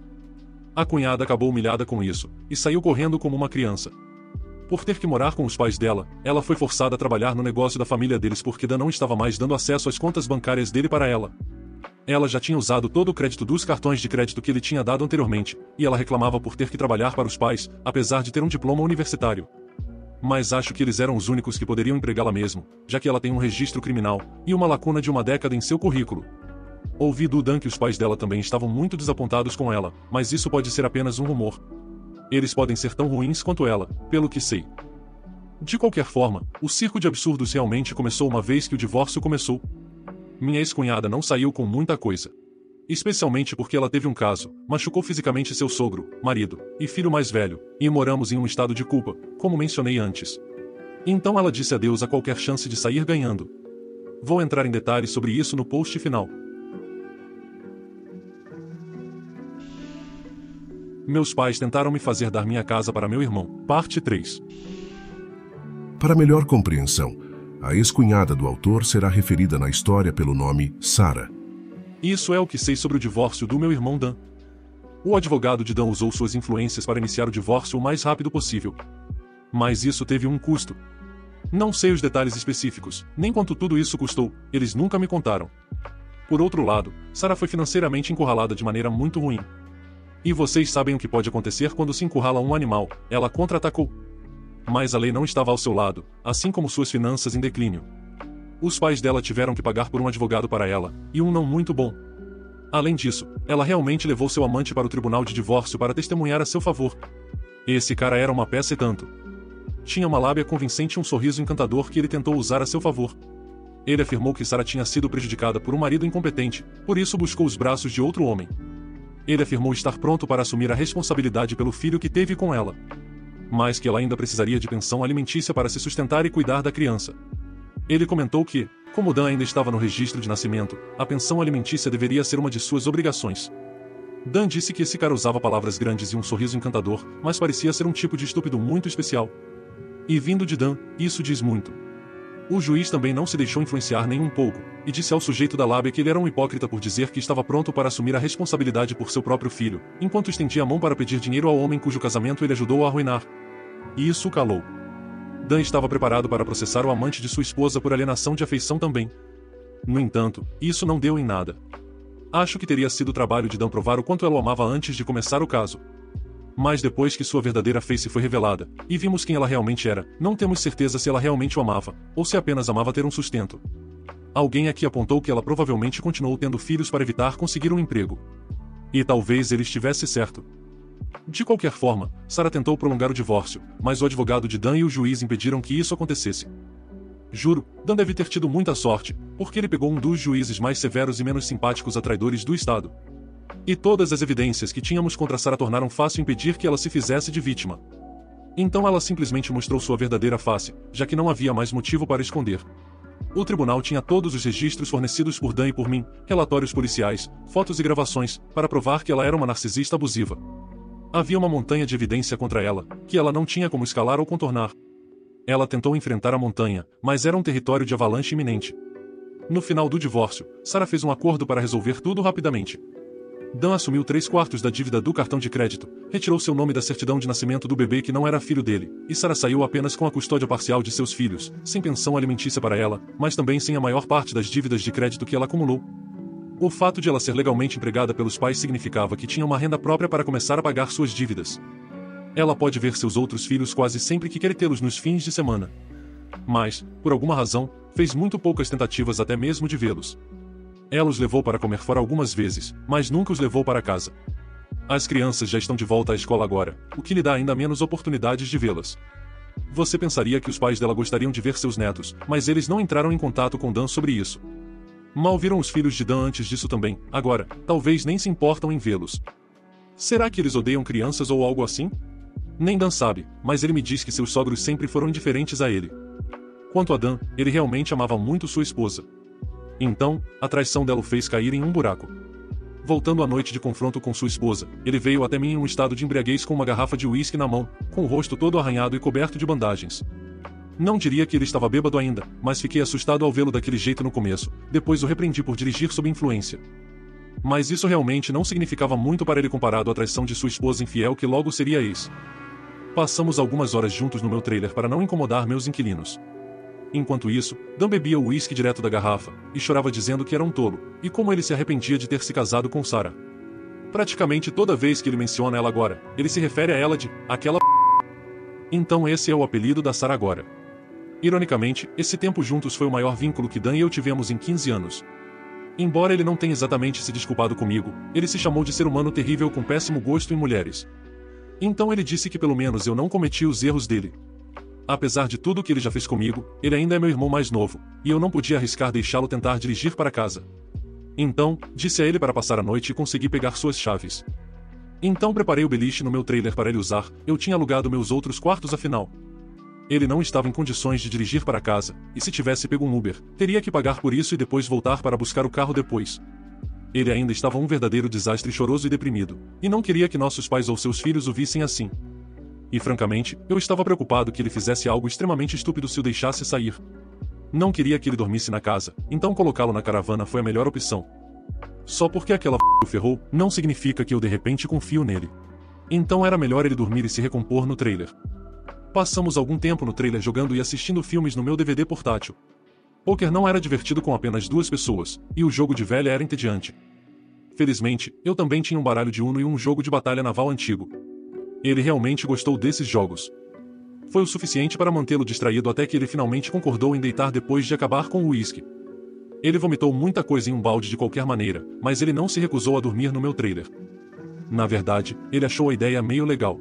A cunhada acabou humilhada com isso, e saiu correndo como uma criança. Por ter que morar com os pais dela, ela foi forçada a trabalhar no negócio da família deles porque Dan não estava mais dando acesso às contas bancárias dele para ela. Ela já tinha usado todo o crédito dos cartões de crédito que ele tinha dado anteriormente, e ela reclamava por ter que trabalhar para os pais, apesar de ter um diploma universitário. Mas acho que eles eram os únicos que poderiam empregá-la mesmo, já que ela tem um registro criminal, e uma lacuna de uma década em seu currículo. Ouvi do Dan que os pais dela também estavam muito desapontados com ela, mas isso pode ser apenas um rumor. Eles podem ser tão ruins quanto ela, pelo que sei. De qualquer forma, o circo de absurdos realmente começou uma vez que o divórcio começou. Minha ex-cunhada não saiu com muita coisa. Especialmente porque ela teve um caso, machucou fisicamente seu sogro, marido e filho mais velho, e moramos em um estado de culpa, como mencionei antes. Então ela disse adeus a qualquer chance de sair ganhando. Vou entrar em detalhes sobre isso no post final. Meus pais tentaram me fazer dar minha casa para meu irmão. Parte três.
Para melhor compreensão, a ex-cunhada do autor será referida na história pelo nome Sarah.
Isso é o que sei sobre o divórcio do meu irmão Dan. O advogado de Dan usou suas influências para iniciar o divórcio o mais rápido possível. Mas isso teve um custo. Não sei os detalhes específicos, nem quanto tudo isso custou, eles nunca me contaram. Por outro lado, Sarah foi financeiramente encurralada de maneira muito ruim. E vocês sabem o que pode acontecer quando se encurrala um animal, ela contra-atacou. Mas a lei não estava ao seu lado, assim como suas finanças em declínio. Os pais dela tiveram que pagar por um advogado para ela, e um não muito bom. Além disso, ela realmente levou seu amante para o tribunal de divórcio para testemunhar a seu favor. Esse cara era uma peça e tanto. Tinha uma lábia convincente e um sorriso encantador que ele tentou usar a seu favor. Ele afirmou que Sarah tinha sido prejudicada por um marido incompetente, por isso buscou os braços de outro homem. Ele afirmou estar pronto para assumir a responsabilidade pelo filho que teve com ela. Mas que ela ainda precisaria de pensão alimentícia para se sustentar e cuidar da criança. Ele comentou que, como Dan ainda estava no registro de nascimento, a pensão alimentícia deveria ser uma de suas obrigações. Dan disse que esse cara usava palavras grandes e um sorriso encantador, mas parecia ser um tipo de estúpido muito especial. E vindo de Dan, isso diz muito. O juiz também não se deixou influenciar nem um pouco, e disse ao sujeito da lábia que ele era um hipócrita por dizer que estava pronto para assumir a responsabilidade por seu próprio filho, enquanto estendia a mão para pedir dinheiro ao homem cujo casamento ele ajudou a arruinar. E isso o calou. Dan estava preparado para processar o amante de sua esposa por alienação de afeição também. No entanto, isso não deu em nada. Acho que teria sido o trabalho de Dan provar o quanto ela o amava antes de começar o caso. Mas depois que sua verdadeira face foi revelada, e vimos quem ela realmente era, não temos certeza se ela realmente o amava, ou se apenas amava ter um sustento. Alguém aqui apontou que ela provavelmente continuou tendo filhos para evitar conseguir um emprego. E talvez ele estivesse certo. De qualquer forma, Sarah tentou prolongar o divórcio, mas o advogado de Dan e o juiz impediram que isso acontecesse. Juro, Dan deve ter tido muita sorte, porque ele pegou um dos juízes mais severos e menos simpáticos a traidores do Estado. E todas as evidências que tínhamos contra Sarah tornaram fácil impedir que ela se fizesse de vítima. Então ela simplesmente mostrou sua verdadeira face, já que não havia mais motivo para esconder. O tribunal tinha todos os registros fornecidos por Dan e por mim, relatórios policiais, fotos e gravações, para provar que ela era uma narcisista abusiva. Havia uma montanha de evidência contra ela, que ela não tinha como escalar ou contornar. Ela tentou enfrentar a montanha, mas era um território de avalanche iminente. No final do divórcio, Sarah fez um acordo para resolver tudo rapidamente. Dan assumiu três quartos da dívida do cartão de crédito, retirou seu nome da certidão de nascimento do bebê que não era filho dele, e Sarah saiu apenas com a custódia parcial de seus filhos, sem pensão alimentícia para ela, mas também sem a maior parte das dívidas de crédito que ela acumulou. O fato de ela ser legalmente empregada pelos pais significava que tinha uma renda própria para começar a pagar suas dívidas. Ela pode ver seus outros filhos quase sempre que quer tê-los nos fins de semana. Mas, por alguma razão, fez muito poucas tentativas até mesmo de vê-los. Ela os levou para comer fora algumas vezes, mas nunca os levou para casa. As crianças já estão de volta à escola agora, o que lhe dá ainda menos oportunidades de vê-las. Você pensaria que os pais dela gostariam de ver seus netos, mas eles não entraram em contato com Dan sobre isso. Mal viram os filhos de Dan antes disso também, agora, talvez nem se importam em vê-los. Será que eles odeiam crianças ou algo assim? Nem Dan sabe, mas ele me diz que seus sogros sempre foram indiferentes a ele. Quanto a Dan, ele realmente amava muito sua esposa. Então, a traição dela o fez cair em um buraco. Voltando à noite de confronto com sua esposa, ele veio até mim em um estado de embriaguez com uma garrafa de uísque na mão, com o rosto todo arranhado e coberto de bandagens. Não diria que ele estava bêbado ainda, mas fiquei assustado ao vê-lo daquele jeito no começo, depois o repreendi por dirigir sob influência. Mas isso realmente não significava muito para ele comparado à traição de sua esposa infiel que logo seria ex. Passamos algumas horas juntos no meu trailer para não incomodar meus inquilinos. Enquanto isso, Dan bebia o uísque direto da garrafa, e chorava dizendo que era um tolo, e como ele se arrependia de ter se casado com Sarah. Praticamente toda vez que ele menciona ela agora, ele se refere a ela de aquela p***. Então esse é o apelido da Sarah agora. Ironicamente, esse tempo juntos foi o maior vínculo que Dan e eu tivemos em quinze anos. Embora ele não tenha exatamente se desculpado comigo, ele se chamou de ser humano terrível com péssimo gosto em mulheres. Então ele disse que pelo menos eu não cometi os erros dele. Apesar de tudo que ele já fez comigo, ele ainda é meu irmão mais novo, e eu não podia arriscar deixá-lo tentar dirigir para casa. Então, disse a ele para passar a noite e conseguir pegar suas chaves. Então preparei o beliche no meu trailer para ele usar, eu tinha alugado meus outros quartos afinal. Ele não estava em condições de dirigir para casa, e se tivesse pego um Uber, teria que pagar por isso e depois voltar para buscar o carro depois. Ele ainda estava um verdadeiro desastre choroso e deprimido, e não queria que nossos pais ou seus filhos o vissem assim. E francamente, eu estava preocupado que ele fizesse algo extremamente estúpido se o deixasse sair. Não queria que ele dormisse na casa, então colocá-lo na caravana foi a melhor opção. Só porque aquela f*** o ferrou, não significa que eu de repente confio nele. Então era melhor ele dormir e se recompor no trailer. Passamos algum tempo no trailer jogando e assistindo filmes no meu D V D portátil. Poker não era divertido com apenas duas pessoas, e o jogo de velha era entediante. Felizmente, eu também tinha um baralho de Uno e um jogo de batalha naval antigo. Ele realmente gostou desses jogos. Foi o suficiente para mantê-lo distraído até que ele finalmente concordou em deitar depois de acabar com o uísque. Ele vomitou muita coisa em um balde de qualquer maneira, mas ele não se recusou a dormir no meu trailer. Na verdade, ele achou a ideia meio legal.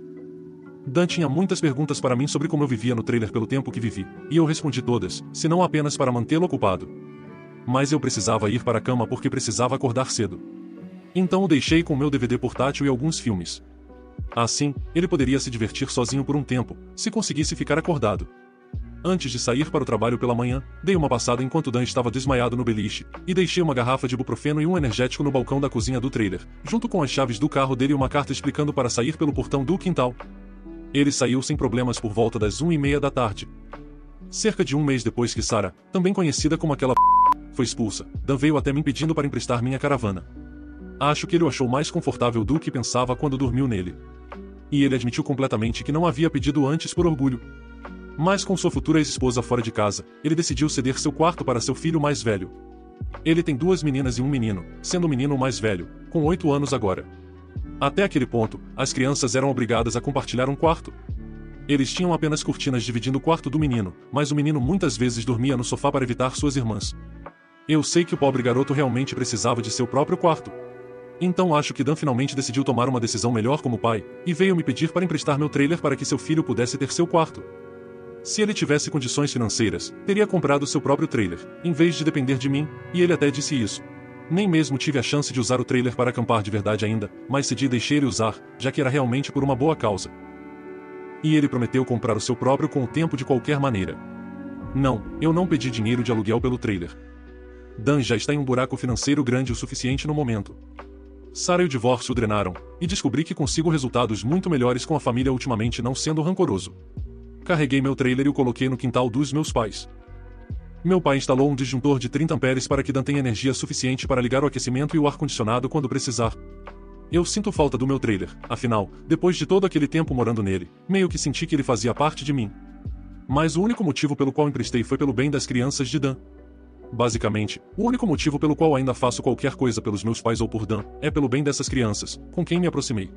Dan tinha muitas perguntas para mim sobre como eu vivia no trailer pelo tempo que vivi, e eu respondi todas, se não apenas para mantê-lo ocupado. Mas eu precisava ir para a cama porque precisava acordar cedo. Então o deixei com meu D V D portátil e alguns filmes. Assim, ele poderia se divertir sozinho por um tempo, se conseguisse ficar acordado. Antes de sair para o trabalho pela manhã, dei uma passada enquanto Dan estava desmaiado no beliche, e deixei uma garrafa de ibuprofeno e um energético no balcão da cozinha do trailer, junto com as chaves do carro dele e uma carta explicando para sair pelo portão do quintal. Ele saiu sem problemas por volta das uma e meia da tarde. Cerca de um mês depois que Sarah, também conhecida como aquela p... foi expulsa, Dan veio até mim pedindo para emprestar minha caravana. Acho que ele o achou mais confortável do que pensava quando dormiu nele. E ele admitiu completamente que não havia pedido antes por orgulho. Mas com sua futura ex-esposa fora de casa, ele decidiu ceder seu quarto para seu filho mais velho. Ele tem duas meninas e um menino, sendo o menino o mais velho, com oito anos agora. Até aquele ponto, as crianças eram obrigadas a compartilhar um quarto. Eles tinham apenas cortinas dividindo o quarto do menino, mas o menino muitas vezes dormia no sofá para evitar suas irmãs. Eu sei que o pobre garoto realmente precisava de seu próprio quarto. Então acho que Dan finalmente decidiu tomar uma decisão melhor como pai, e veio me pedir para emprestar meu trailer para que seu filho pudesse ter seu quarto. Se ele tivesse condições financeiras, teria comprado seu próprio trailer, em vez de depender de mim, e ele até disse isso. Nem mesmo tive a chance de usar o trailer para acampar de verdade ainda, mas cedi e deixei ele usar, já que era realmente por uma boa causa. E ele prometeu comprar o seu próprio com o tempo de qualquer maneira. Não, eu não pedi dinheiro de aluguel pelo trailer. Dan já está em um buraco financeiro grande o suficiente no momento. Sarah e o divórcio o drenaram, e descobri que consigo resultados muito melhores com a família ultimamente não sendo rancoroso. Carreguei meu trailer e o coloquei no quintal dos meus pais. Meu pai instalou um disjuntor de trinta amperes para que Dan tenha energia suficiente para ligar o aquecimento e o ar-condicionado quando precisar. Eu sinto falta do meu trailer, afinal, depois de todo aquele tempo morando nele, meio que senti que ele fazia parte de mim. Mas o único motivo pelo qual emprestei foi pelo bem das crianças de Dan. Basicamente, o único motivo pelo qual ainda faço qualquer coisa pelos meus pais ou por Dan, é pelo bem dessas crianças, com quem me aproximei.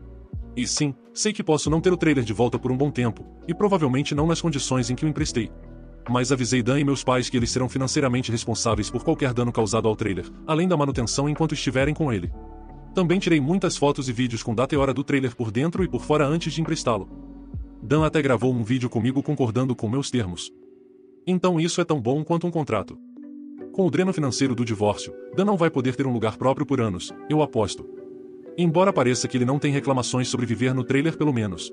E sim, sei que posso não ter o trailer de volta por um bom tempo, e provavelmente não nas condições em que o emprestei. Mas avisei Dan e meus pais que eles serão financeiramente responsáveis por qualquer dano causado ao trailer, além da manutenção enquanto estiverem com ele. Também tirei muitas fotos e vídeos com data e hora do trailer por dentro e por fora antes de emprestá-lo. Dan até gravou um vídeo comigo concordando com meus termos. Então isso é tão bom quanto um contrato. Com o dreno financeiro do divórcio, Dan não vai poder ter um lugar próprio por anos, eu aposto. Embora pareça que ele não tem reclamações sobre viver no trailer pelo menos.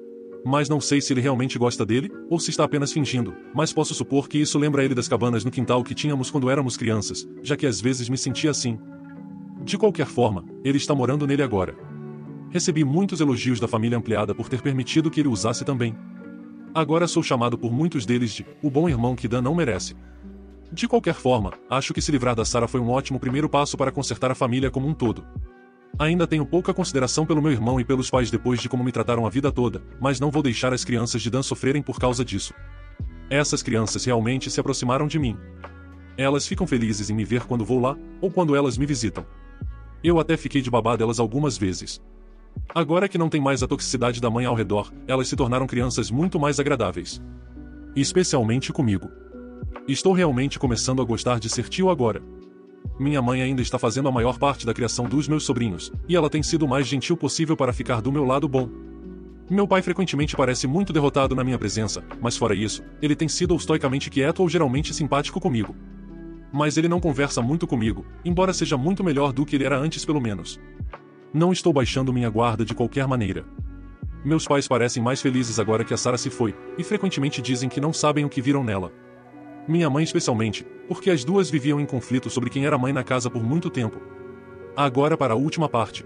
Mas não sei se ele realmente gosta dele, ou se está apenas fingindo, mas posso supor que isso lembra ele das cabanas no quintal que tínhamos quando éramos crianças, já que às vezes me sentia assim. De qualquer forma, ele está morando nele agora. Recebi muitos elogios da família ampliada por ter permitido que ele usasse também. Agora sou chamado por muitos deles de o bom irmão que Dan não merece. De qualquer forma, acho que se livrar da Sarah foi um ótimo primeiro passo para consertar a família como um todo. Ainda tenho pouca consideração pelo meu irmão e pelos pais depois de como me trataram a vida toda, mas não vou deixar as crianças de Dan sofrerem por causa disso. Essas crianças realmente se aproximaram de mim. Elas ficam felizes em me ver quando vou lá, ou quando elas me visitam. Eu até fiquei de babá delas algumas vezes. Agora que não tem mais a toxicidade da mãe ao redor, elas se tornaram crianças muito mais agradáveis. Especialmente comigo. Estou realmente começando a gostar de ser tio agora. Minha mãe ainda está fazendo a maior parte da criação dos meus sobrinhos, e ela tem sido o mais gentil possível para ficar do meu lado bom. Meu pai frequentemente parece muito derrotado na minha presença, mas fora isso, ele tem sido ou estoicamente quieto ou geralmente simpático comigo. Mas ele não conversa muito comigo, embora seja muito melhor do que ele era antes pelo menos. Não estou baixando minha guarda de qualquer maneira. Meus pais parecem mais felizes agora que a Sarah se foi, e frequentemente dizem que não sabem o que viram nela. Minha mãe especialmente, porque as duas viviam em conflito sobre quem era mãe na casa por muito tempo. Agora para a última parte.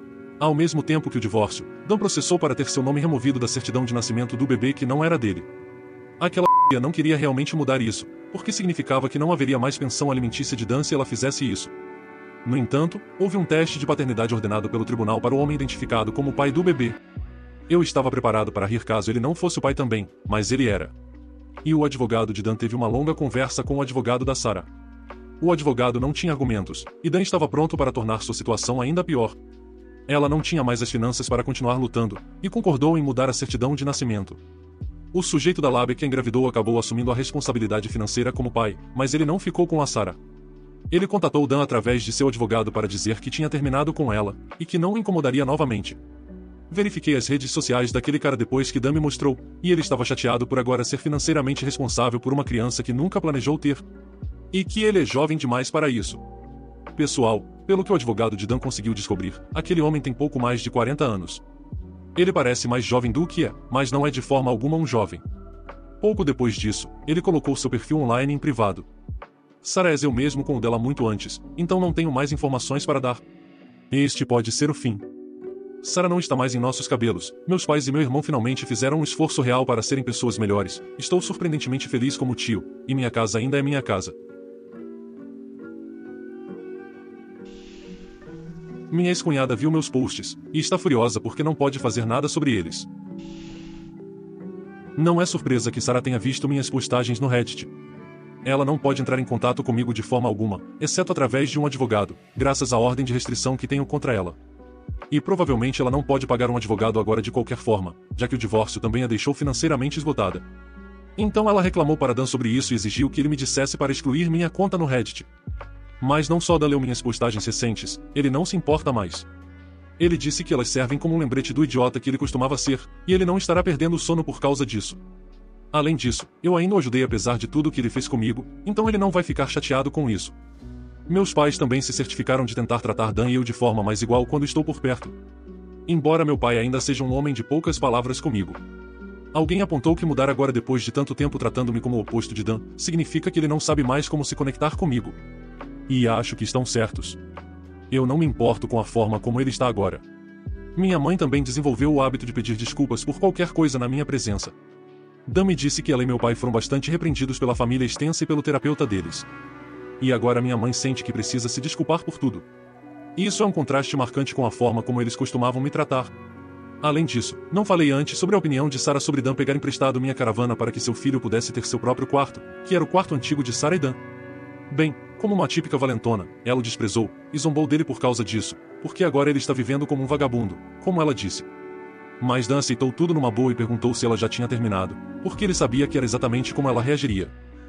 Ao mesmo tempo que o divórcio, Dan processou para ter seu nome removido da certidão de nascimento do bebê que não era dele. Aquela p*** não queria realmente mudar isso, porque significava que não haveria mais pensão alimentícia de Dan se ela fizesse isso. No entanto, houve um teste de paternidade ordenado pelo tribunal para o homem identificado como o pai do bebê. Eu estava preparado para rir caso ele não fosse o pai também, mas ele era. E o advogado de Dan teve uma longa conversa com o advogado da Sarah. O advogado não tinha argumentos, e Dan estava pronto para tornar sua situação ainda pior. Ela não tinha mais as finanças para continuar lutando, e concordou em mudar a certidão de nascimento. O sujeito da Labe que engravidou acabou assumindo a responsabilidade financeira como pai, mas ele não ficou com a Sarah. Ele contatou Dan através de seu advogado para dizer que tinha terminado com ela, e que não o incomodaria novamente. Verifiquei as redes sociais daquele cara depois que Dan me mostrou, e ele estava chateado por agora ser financeiramente responsável por uma criança que nunca planejou ter. E que ele é jovem demais para isso. Pessoal, pelo que o advogado de Dan conseguiu descobrir, aquele homem tem pouco mais de quarenta anos. Ele parece mais jovem do que é, mas não é de forma alguma um jovem. Pouco depois disso, ele colocou seu perfil online em privado. Sarah é eu mesmo com o dela muito antes, então não tenho mais informações para dar. Este pode ser o fim. Sarah não está mais em nossos cabelos. Meus pais e meu irmão finalmente fizeram um esforço real para serem pessoas melhores. Estou surpreendentemente feliz como tio, e minha casa ainda é minha casa. Minha ex-cunhada viu meus posts, e está furiosa porque não pode fazer nada sobre eles. Não é surpresa que Sarah tenha visto minhas postagens no Reddit. Ela não pode entrar em contato comigo de forma alguma, exceto através de um advogado, graças à ordem de restrição que tenho contra ela. E provavelmente ela não pode pagar um advogado agora de qualquer forma, já que o divórcio também a deixou financeiramente esgotada. Então ela reclamou para Dan sobre isso e exigiu que ele me dissesse para excluir minha conta no Reddit. Mas não só Dan leu minhas postagens recentes, ele não se importa mais. Ele disse que elas servem como um lembrete do idiota que ele costumava ser, e ele não estará perdendo o sono por causa disso. Além disso, eu ainda o ajudei apesar de tudo que ele fez comigo, então ele não vai ficar chateado com isso. Meus pais também se certificaram de tentar tratar Dan e eu de forma mais igual quando estou por perto. Embora meu pai ainda seja um homem de poucas palavras comigo. Alguém apontou que mudar agora depois de tanto tempo tratando-me como o oposto de Dan, significa que ele não sabe mais como se conectar comigo. E acho que estão certos. Eu não me importo com a forma como ele está agora. Minha mãe também desenvolveu o hábito de pedir desculpas por qualquer coisa na minha presença. Dan me disse que ela e meu pai foram bastante repreendidos pela família extensa e pelo terapeuta deles. E agora minha mãe sente que precisa se desculpar por tudo. E isso é um contraste marcante com a forma como eles costumavam me tratar. Além disso, não falei antes sobre a opinião de Sarah sobre Dan pegar emprestado minha caravana para que seu filho pudesse ter seu próprio quarto, que era o quarto antigo de Sarah e Dan. Bem, como uma típica valentona, ela o desprezou, e zombou dele por causa disso, porque agora ele está vivendo como um vagabundo, como ela disse. Mas Dan aceitou tudo numa boa e perguntou se ela já tinha terminado, porque ele sabia que era exatamente como ela reagiria.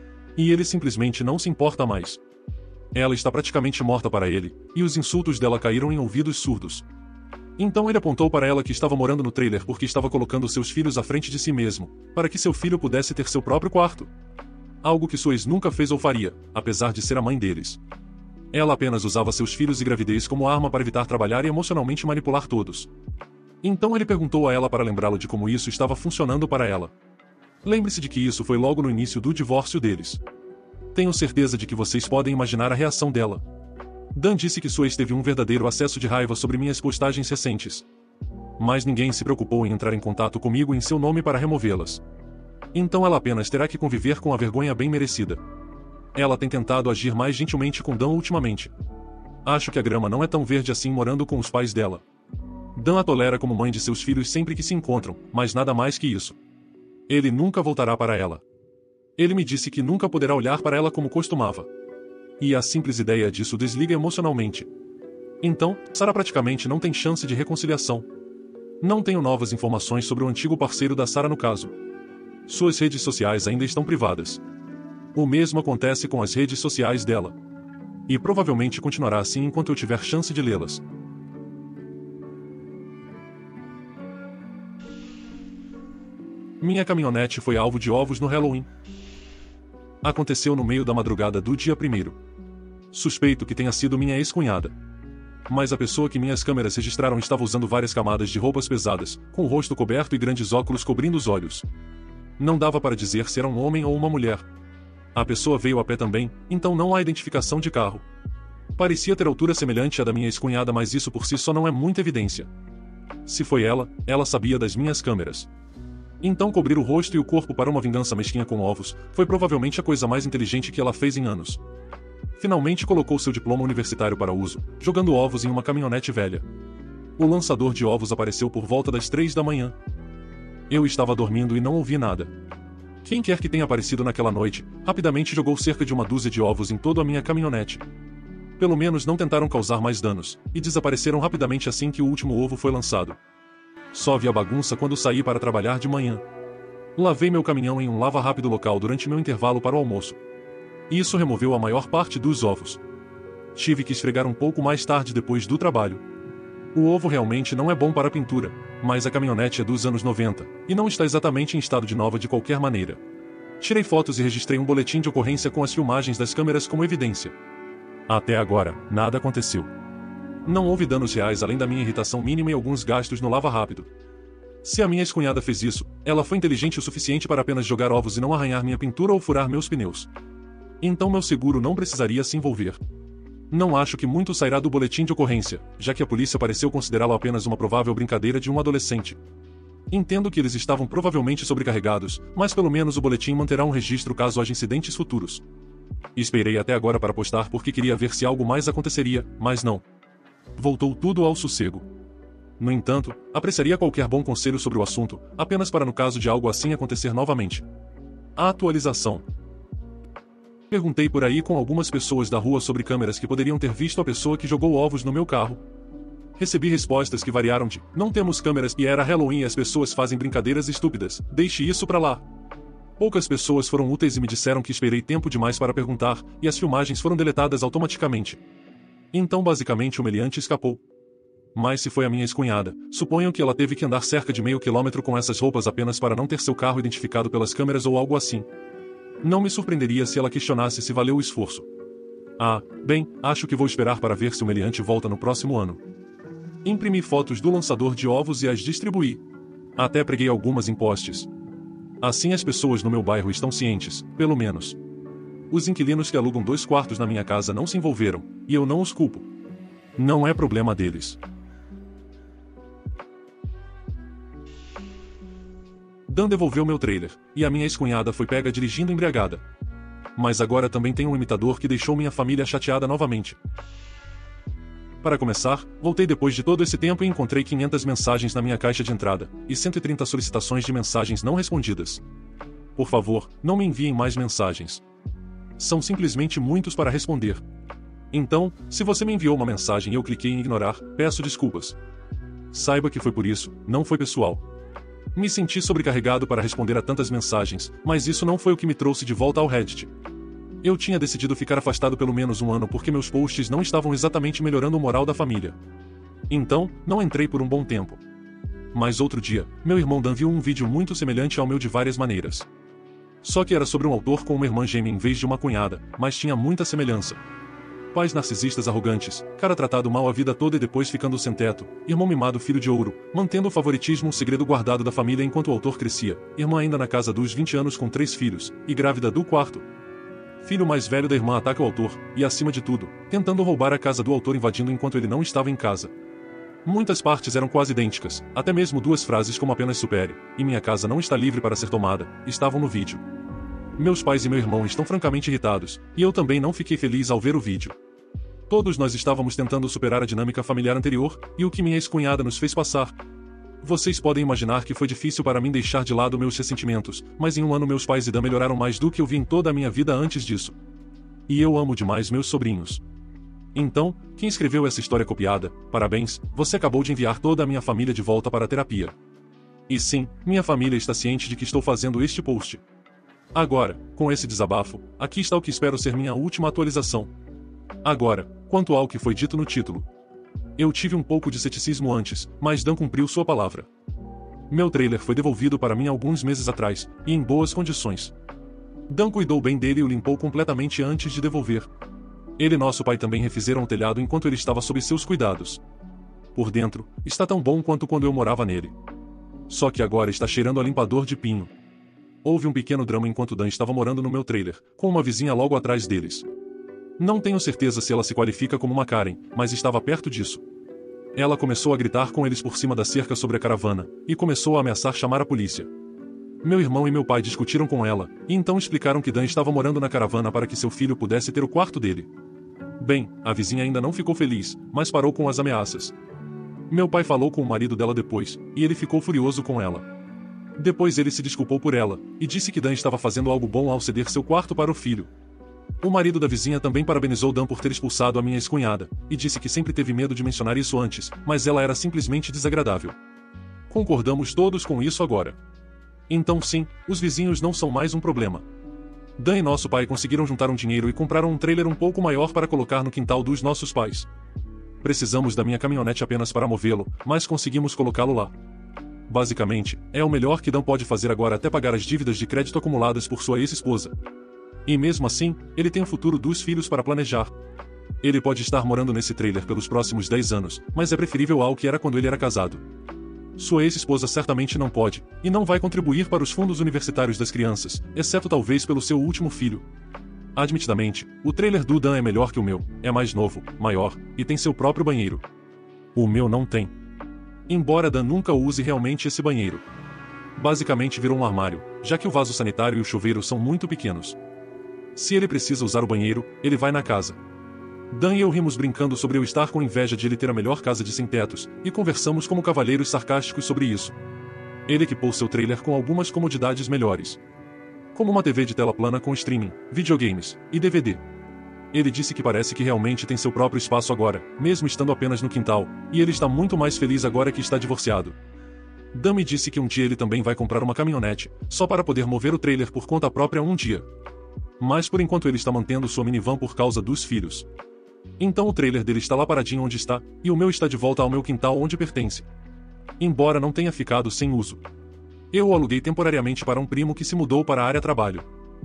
E ele simplesmente não se importa mais. Ela está praticamente morta para ele, e os insultos dela caíram em ouvidos surdos. Então ele apontou para ela que estava morando no trailer porque estava colocando seus filhos à frente de si mesmo, para que seu filho pudesse ter seu próprio quarto. Algo que sua ex nunca fez ou faria, apesar de ser a mãe deles. Ela apenas usava seus filhos e gravidez como arma para evitar trabalhar e emocionalmente manipular todos. Então ele perguntou a ela para lembrá-la de como isso estava funcionando para ela. Lembre-se de que isso foi logo no início do divórcio deles. Tenho certeza de que vocês podem imaginar a reação dela. Dan disse que sua ex teve um verdadeiro acesso de raiva sobre minhas postagens recentes. Mas ninguém se preocupou em entrar em contato comigo em seu nome para removê-las. Então ela apenas terá que conviver com a vergonha bem merecida. Ela tem tentado agir mais gentilmente com Dan ultimamente. Acho que a grama não é tão verde assim morando com os pais dela. Dan a tolera como mãe de seus filhos sempre que se encontram, mas nada mais que isso. Ele nunca voltará para ela. Ele me disse que nunca poderá olhar para ela como costumava. E a simples ideia disso desliga emocionalmente. Então, Sarah praticamente não tem chance de reconciliação. Não tenho novas informações sobre o antigo parceiro da Sarah no caso. Suas redes sociais ainda estão privadas. O mesmo acontece com as redes sociais dela. E provavelmente continuará assim enquanto eu tiver chance de lê-las. Minha caminhonete foi alvo de ovos no Halloween. Aconteceu no meio da madrugada do dia primeiro. Suspeito que tenha sido minha ex-cunhada. Mas a pessoa que minhas câmeras registraram estava usando várias camadas de roupas pesadas, com o rosto coberto e grandes óculos cobrindo os olhos. Não dava para dizer se era um homem ou uma mulher. A pessoa veio a pé também, então não há identificação de carro. Parecia ter altura semelhante à da minha ex-cunhada, mas isso por si só não é muita evidência. Se foi ela, ela sabia das minhas câmeras. Então cobrir o rosto e o corpo para uma vingança mesquinha com ovos foi provavelmente a coisa mais inteligente que ela fez em anos. Finalmente colocou seu diploma universitário para uso, jogando ovos em uma caminhonete velha. O lançador de ovos apareceu por volta das três da manhã. Eu estava dormindo e não ouvi nada. Quem quer que tenha aparecido naquela noite, rapidamente jogou cerca de uma dúzia de ovos em toda a minha caminhonete. Pelo menos não tentaram causar mais danos, e desapareceram rapidamente assim que o último ovo foi lançado. Só vi a bagunça quando saí para trabalhar de manhã. Lavei meu caminhão em um lava-rápido local durante meu intervalo para o almoço. Isso removeu a maior parte dos ovos. Tive que esfregar um pouco mais tarde depois do trabalho. O ovo realmente não é bom para a pintura, mas a caminhonete é dos anos noventa, e não está exatamente em estado de nova de qualquer maneira. Tirei fotos e registrei um boletim de ocorrência com as filmagens das câmeras como evidência. Até agora, nada aconteceu. Não houve danos reais além da minha irritação mínima e alguns gastos no lava-rápido. Se a minha ex-cunhada fez isso, ela foi inteligente o suficiente para apenas jogar ovos e não arranhar minha pintura ou furar meus pneus. Então meu seguro não precisaria se envolver. Não acho que muito sairá do boletim de ocorrência, já que a polícia pareceu considerá-lo apenas uma provável brincadeira de um adolescente. Entendo que eles estavam provavelmente sobrecarregados, mas pelo menos o boletim manterá um registro caso haja incidentes futuros. Esperei até agora para postar porque queria ver se algo mais aconteceria, mas não. Voltou tudo ao sossego. No entanto, apreciaria qualquer bom conselho sobre o assunto, apenas para no caso de algo assim acontecer novamente. A atualização. Perguntei por aí com algumas pessoas da rua sobre câmeras que poderiam ter visto a pessoa que jogou ovos no meu carro. Recebi respostas que variaram de "não temos câmeras e era Halloween e as pessoas fazem brincadeiras estúpidas, deixe isso pra lá". Poucas pessoas foram úteis e me disseram que esperei tempo demais para perguntar, e as filmagens foram deletadas automaticamente. Então basicamente o meliante escapou. Mas se foi a minha ex-cunhada, suponho que ela teve que andar cerca de meio quilômetro com essas roupas apenas para não ter seu carro identificado pelas câmeras ou algo assim. Não me surpreenderia se ela questionasse se valeu o esforço. Ah, bem, acho que vou esperar para ver se o meliante volta no próximo ano. Imprimi fotos do lançador de ovos e as distribuí. Até preguei algumas em postes. Assim as pessoas no meu bairro estão cientes, pelo menos. Os inquilinos que alugam dois quartos na minha casa não se envolveram, e eu não os culpo. Não é problema deles. Dan devolveu meu trailer, e a minha ex-cunhada foi pega dirigindo embriagada. Mas agora também tem um imitador que deixou minha família chateada novamente. Para começar, voltei depois de todo esse tempo e encontrei quinhentas mensagens na minha caixa de entrada, e cento e trinta solicitações de mensagens não respondidas. Por favor, não me enviem mais mensagens. São simplesmente muitos para responder. Então, se você me enviou uma mensagem e eu cliquei em ignorar, peço desculpas. Saiba que foi por isso, não foi pessoal. Me senti sobrecarregado para responder a tantas mensagens, mas isso não foi o que me trouxe de volta ao Reddit. Eu tinha decidido ficar afastado pelo menos um ano porque meus posts não estavam exatamente melhorando o moral da família. Então, não entrei por um bom tempo. Mas outro dia, meu irmão Dan viu um vídeo muito semelhante ao meu de várias maneiras. Só que era sobre um autor com uma irmã gêmea em vez de uma cunhada, mas tinha muita semelhança. Pais narcisistas arrogantes, cara tratado mal a vida toda e depois ficando sem teto, irmão mimado filho de ouro, mantendo o favoritismo um segredo guardado da família enquanto o autor crescia, irmã ainda na casa dos vinte anos com três filhos, e grávida do quarto. Filho mais velho da irmã ataca o autor, e acima de tudo, tentando roubar a casa do autor invadindo enquanto ele não estava em casa. Muitas partes eram quase idênticas, até mesmo duas frases como apenas supere, e minha casa não está livre para ser tomada, estavam no vídeo. Meus pais e meu irmão estão francamente irritados, e eu também não fiquei feliz ao ver o vídeo. Todos nós estávamos tentando superar a dinâmica familiar anterior, e o que minha ex-cunhada nos fez passar. Vocês podem imaginar que foi difícil para mim deixar de lado meus ressentimentos, mas em um ano meus pais e Dan melhoraram mais do que eu vi em toda a minha vida antes disso. E eu amo demais meus sobrinhos. Então, quem escreveu essa história copiada, parabéns, você acabou de enviar toda a minha família de volta para a terapia. E sim, minha família está ciente de que estou fazendo este post. Agora, com esse desabafo, aqui está o que espero ser minha última atualização. Agora, quanto ao que foi dito no título. Eu tive um pouco de ceticismo antes, mas Dan cumpriu sua palavra. Meu trailer foi devolvido para mim alguns meses atrás, e em boas condições. Dan cuidou bem dele e o limpou completamente antes de devolver. Ele e nosso pai também refizeram o telhado enquanto ele estava sob seus cuidados. Por dentro, está tão bom quanto quando eu morava nele. Só que agora está cheirando a limpador de pinho. Houve um pequeno drama enquanto Dan estava morando no meu trailer, com uma vizinha logo atrás deles. Não tenho certeza se ela se qualifica como uma Karen, mas estava perto disso. Ela começou a gritar com eles por cima da cerca sobre a caravana, e começou a ameaçar chamar a polícia. Meu irmão e meu pai discutiram com ela, e então explicaram que Dan estava morando na caravana para que seu filho pudesse ter o quarto dele. Bem, a vizinha ainda não ficou feliz, mas parou com as ameaças. Meu pai falou com o marido dela depois, e ele ficou furioso com ela. Depois ele se desculpou por ela, e disse que Dan estava fazendo algo bom ao ceder seu quarto para o filho. O marido da vizinha também parabenizou Dan por ter expulsado a minha ex-cunhada, e disse que sempre teve medo de mencionar isso antes, mas ela era simplesmente desagradável. Concordamos todos com isso agora. Então sim, os vizinhos não são mais um problema. Dan e nosso pai conseguiram juntar um dinheiro e compraram um trailer um pouco maior para colocar no quintal dos nossos pais. Precisamos da minha caminhonete apenas para movê-lo, mas conseguimos colocá-lo lá. Basicamente, é o melhor que Dan pode fazer agora até pagar as dívidas de crédito acumuladas por sua ex-esposa. E mesmo assim, ele tem o futuro dos filhos para planejar. Ele pode estar morando nesse trailer pelos próximos dez anos, mas é preferível ao que era quando ele era casado. Sua ex-esposa certamente não pode, e não vai contribuir para os fundos universitários das crianças, exceto talvez pelo seu último filho. Admitidamente, o trailer do Dan é melhor que o meu, é mais novo, maior, e tem seu próprio banheiro. O meu não tem. Embora Dan nunca use realmente esse banheiro. Basicamente virou um armário, já que o vaso sanitário e o chuveiro são muito pequenos. Se ele precisa usar o banheiro, ele vai na casa. Dan e eu rimos brincando sobre eu estar com inveja de ele ter a melhor casa de sem-tetos, e conversamos como cavalheiros sarcásticos sobre isso. Ele equipou seu trailer com algumas comodidades melhores, como uma T V de tela plana com streaming, videogames e D V D. Ele disse que parece que realmente tem seu próprio espaço agora, mesmo estando apenas no quintal, e ele está muito mais feliz agora que está divorciado. Dan me disse que um dia ele também vai comprar uma caminhonete, só para poder mover o trailer por conta própria um dia. Mas por enquanto ele está mantendo sua minivan por causa dos filhos. Então o trailer dele está lá paradinho onde está, e o meu está de volta ao meu quintal onde pertence. Embora não tenha ficado sem uso. Eu o aluguei temporariamente para um primo que se mudou para a área trabalho.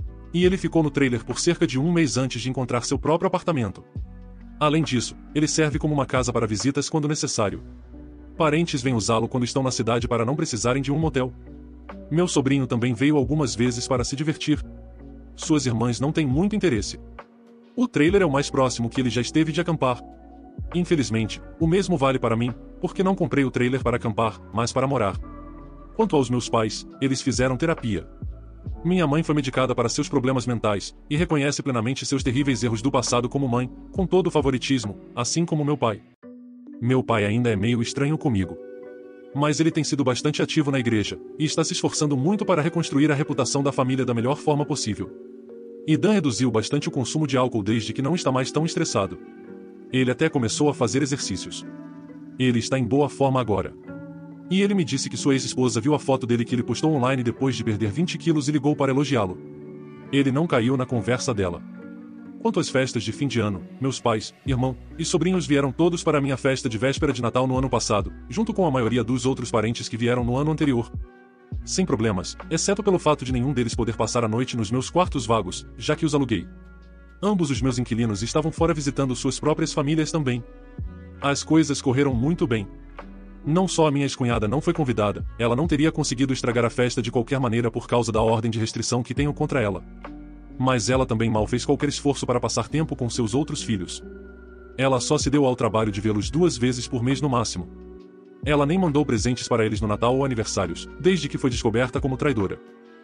E ele ficou no trailer por cerca de um mês antes de encontrar seu próprio apartamento. Além disso, ele serve como uma casa para visitas quando necessário. Parentes vêm usá-lo quando estão na cidade para não precisarem de um motel. Meu sobrinho também veio algumas vezes para se divertir. Suas irmãs não têm muito interesse. O trailer é o mais próximo que ele já esteve de acampar. Infelizmente, o mesmo vale para mim, porque não comprei o trailer para acampar, mas para morar. Quanto aos meus pais, eles fizeram terapia. Minha mãe foi medicada para seus problemas mentais, e reconhece plenamente seus terríveis erros do passado como mãe, com todo o favoritismo, assim como meu pai. Meu pai ainda é meio estranho comigo. Mas ele tem sido bastante ativo na igreja, e está se esforçando muito para reconstruir a reputação da família da melhor forma possível. E Dan reduziu bastante o consumo de álcool desde que não está mais tão estressado. Ele até começou a fazer exercícios. Ele está em boa forma agora. E ele me disse que sua ex-esposa viu a foto dele que ele postou online depois de perder vinte quilos e ligou para elogiá-lo. Ele não caiu na conversa dela. Quanto às festas de fim de ano, meus pais, irmão e sobrinhos vieram todos para a minha festa de véspera de Natal no ano passado, junto com a maioria dos outros parentes que vieram no ano anterior. Sem problemas, exceto pelo fato de nenhum deles poder passar a noite nos meus quartos vagos, já que os aluguei. Ambos os meus inquilinos estavam fora visitando suas próprias famílias também. As coisas correram muito bem. Não só a minha ex-cunhada não foi convidada, ela não teria conseguido estragar a festa de qualquer maneira por causa da ordem de restrição que tenho contra ela. Mas ela também mal fez qualquer esforço para passar tempo com seus outros filhos. Ela só se deu ao trabalho de vê-los duas vezes por mês no máximo. Ela nem mandou presentes para eles no Natal ou aniversários, desde que foi descoberta como traidora.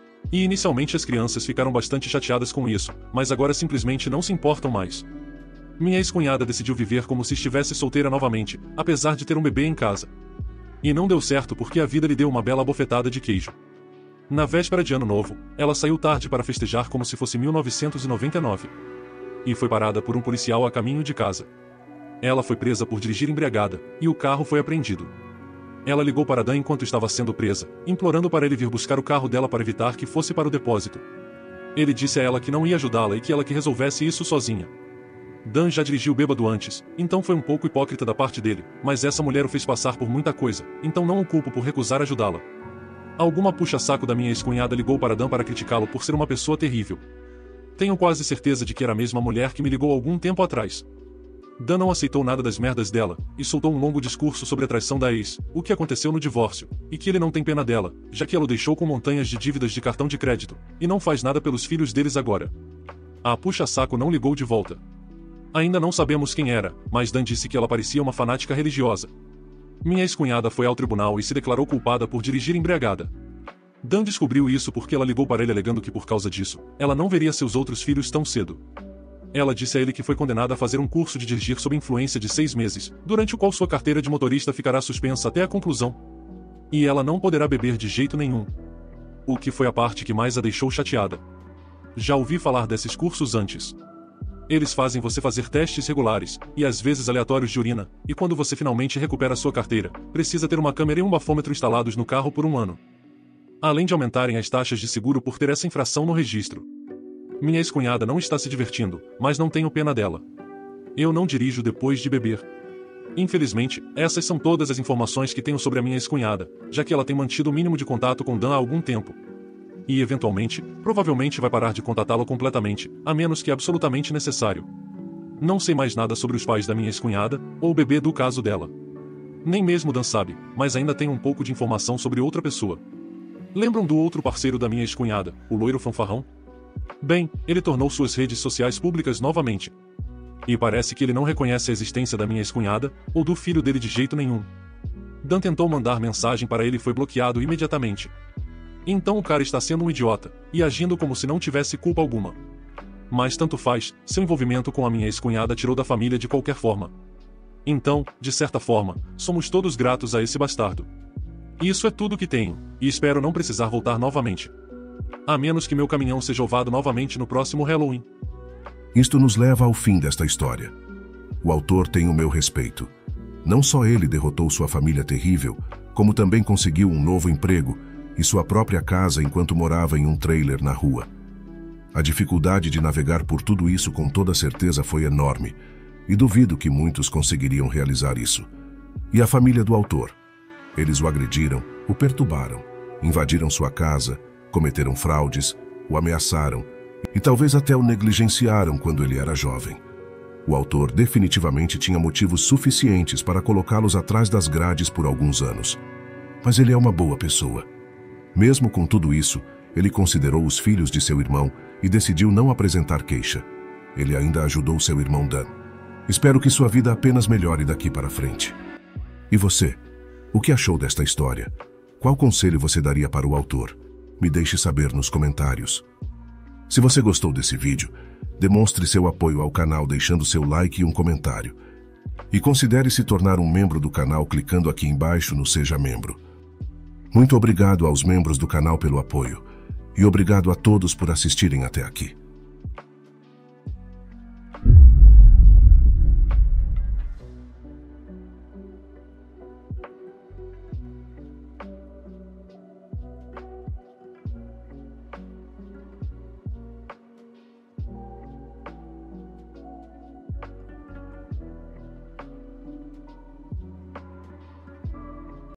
E inicialmente as crianças ficaram bastante chateadas com isso, mas agora simplesmente não se importam mais. Minha ex-cunhada decidiu viver como se estivesse solteira novamente, apesar de ter um bebê em casa. E não deu certo porque a vida lhe deu uma bela bofetada de queijo. Na véspera de Ano Novo, ela saiu tarde para festejar como se fosse mil novecentos e noventa e nove. E foi parada por um policial a caminho de casa. Ela foi presa por dirigir embriagada, e o carro foi apreendido. Ela ligou para Dan enquanto estava sendo presa, implorando para ele vir buscar o carro dela para evitar que fosse para o depósito. Ele disse a ela que não ia ajudá-la e que ela que resolvesse isso sozinha. Dan já dirigiu bêbado antes, então foi um pouco hipócrita da parte dele, mas essa mulher o fez passar por muita coisa, então não o culpo por recusar ajudá-la. Alguma puxa-saco da minha ex-cunhada ligou para Dan para criticá-lo por ser uma pessoa terrível. Tenho quase certeza de que era a mesma mulher que me ligou algum tempo atrás. Dan não aceitou nada das merdas dela, e soltou um longo discurso sobre a traição da ex, o que aconteceu no divórcio, e que ele não tem pena dela, já que ela o deixou com montanhas de dívidas de cartão de crédito, e não faz nada pelos filhos deles agora. A puxa-saco não ligou de volta. Ainda não sabemos quem era, mas Dan disse que ela parecia uma fanática religiosa. Minha ex-cunhada foi ao tribunal e se declarou culpada por dirigir embriagada. Dan descobriu isso porque ela ligou para ele alegando que por causa disso, ela não veria seus outros filhos tão cedo. Ela disse a ele que foi condenada a fazer um curso de dirigir sob influência de seis meses, durante o qual sua carteira de motorista ficará suspensa até a conclusão. E ela não poderá beber de jeito nenhum. O que foi a parte que mais a deixou chateada. Já ouvi falar desses cursos antes. Eles fazem você fazer testes regulares, e às vezes aleatórios de urina, e quando você finalmente recupera sua carteira, precisa ter uma câmera e um bafômetro instalados no carro por um ano. Além de aumentarem as taxas de seguro por ter essa infração no registro. Minha ex-cunhada não está se divertindo, mas não tenho pena dela. Eu não dirijo depois de beber. Infelizmente, essas são todas as informações que tenho sobre a minha ex-cunhada, já que ela tem mantido o mínimo de contato com Dan há algum tempo. E eventualmente, provavelmente vai parar de contatá-lo completamente, a menos que absolutamente necessário. Não sei mais nada sobre os pais da minha ex-cunhada, ou o bebê do caso dela. Nem mesmo Dan sabe, mas ainda tenho um pouco de informação sobre outra pessoa. Lembram do outro parceiro da minha ex-cunhada, o loiro fanfarrão? Bem, ele tornou suas redes sociais públicas novamente. E parece que ele não reconhece a existência da minha ex-cunhada, ou do filho dele de jeito nenhum. Dan tentou mandar mensagem para ele e foi bloqueado imediatamente. Então o cara está sendo um idiota, e agindo como se não tivesse culpa alguma. Mas tanto faz, seu envolvimento com a minha ex-cunhada tirou da família de qualquer forma. Então, de certa forma, somos todos gratos a esse bastardo. E isso é tudo que tenho, e espero não precisar voltar novamente. A menos que meu caminhão seja ovado novamente no próximo Halloween.
Isto nos leva ao fim desta história. O autor tem o meu respeito. Não só ele derrotou sua família terrível, como também conseguiu um novo emprego e sua própria casa enquanto morava em um trailer na rua. A dificuldade de navegar por tudo isso com toda certeza foi enorme, e duvido que muitos conseguiriam realizar isso. E a família do autor? Eles o agrediram, o perturbaram, invadiram sua casa, cometeram fraudes, o ameaçaram e talvez até o negligenciaram quando ele era jovem. O autor definitivamente tinha motivos suficientes para colocá-los atrás das grades por alguns anos. Mas ele é uma boa pessoa. Mesmo com tudo isso, ele considerou os filhos de seu irmão e decidiu não apresentar queixa. Ele ainda ajudou seu irmão Dan. Espero que sua vida apenas melhore daqui para frente. E você? O que achou desta história? Qual conselho você daria para o autor? Me deixe saber nos comentários. Se você gostou desse vídeo, demonstre seu apoio ao canal deixando seu like e um comentário. E considere se tornar um membro do canal clicando aqui embaixo no Seja Membro. Muito obrigado aos membros do canal pelo apoio. E obrigado a todos por assistirem até aqui.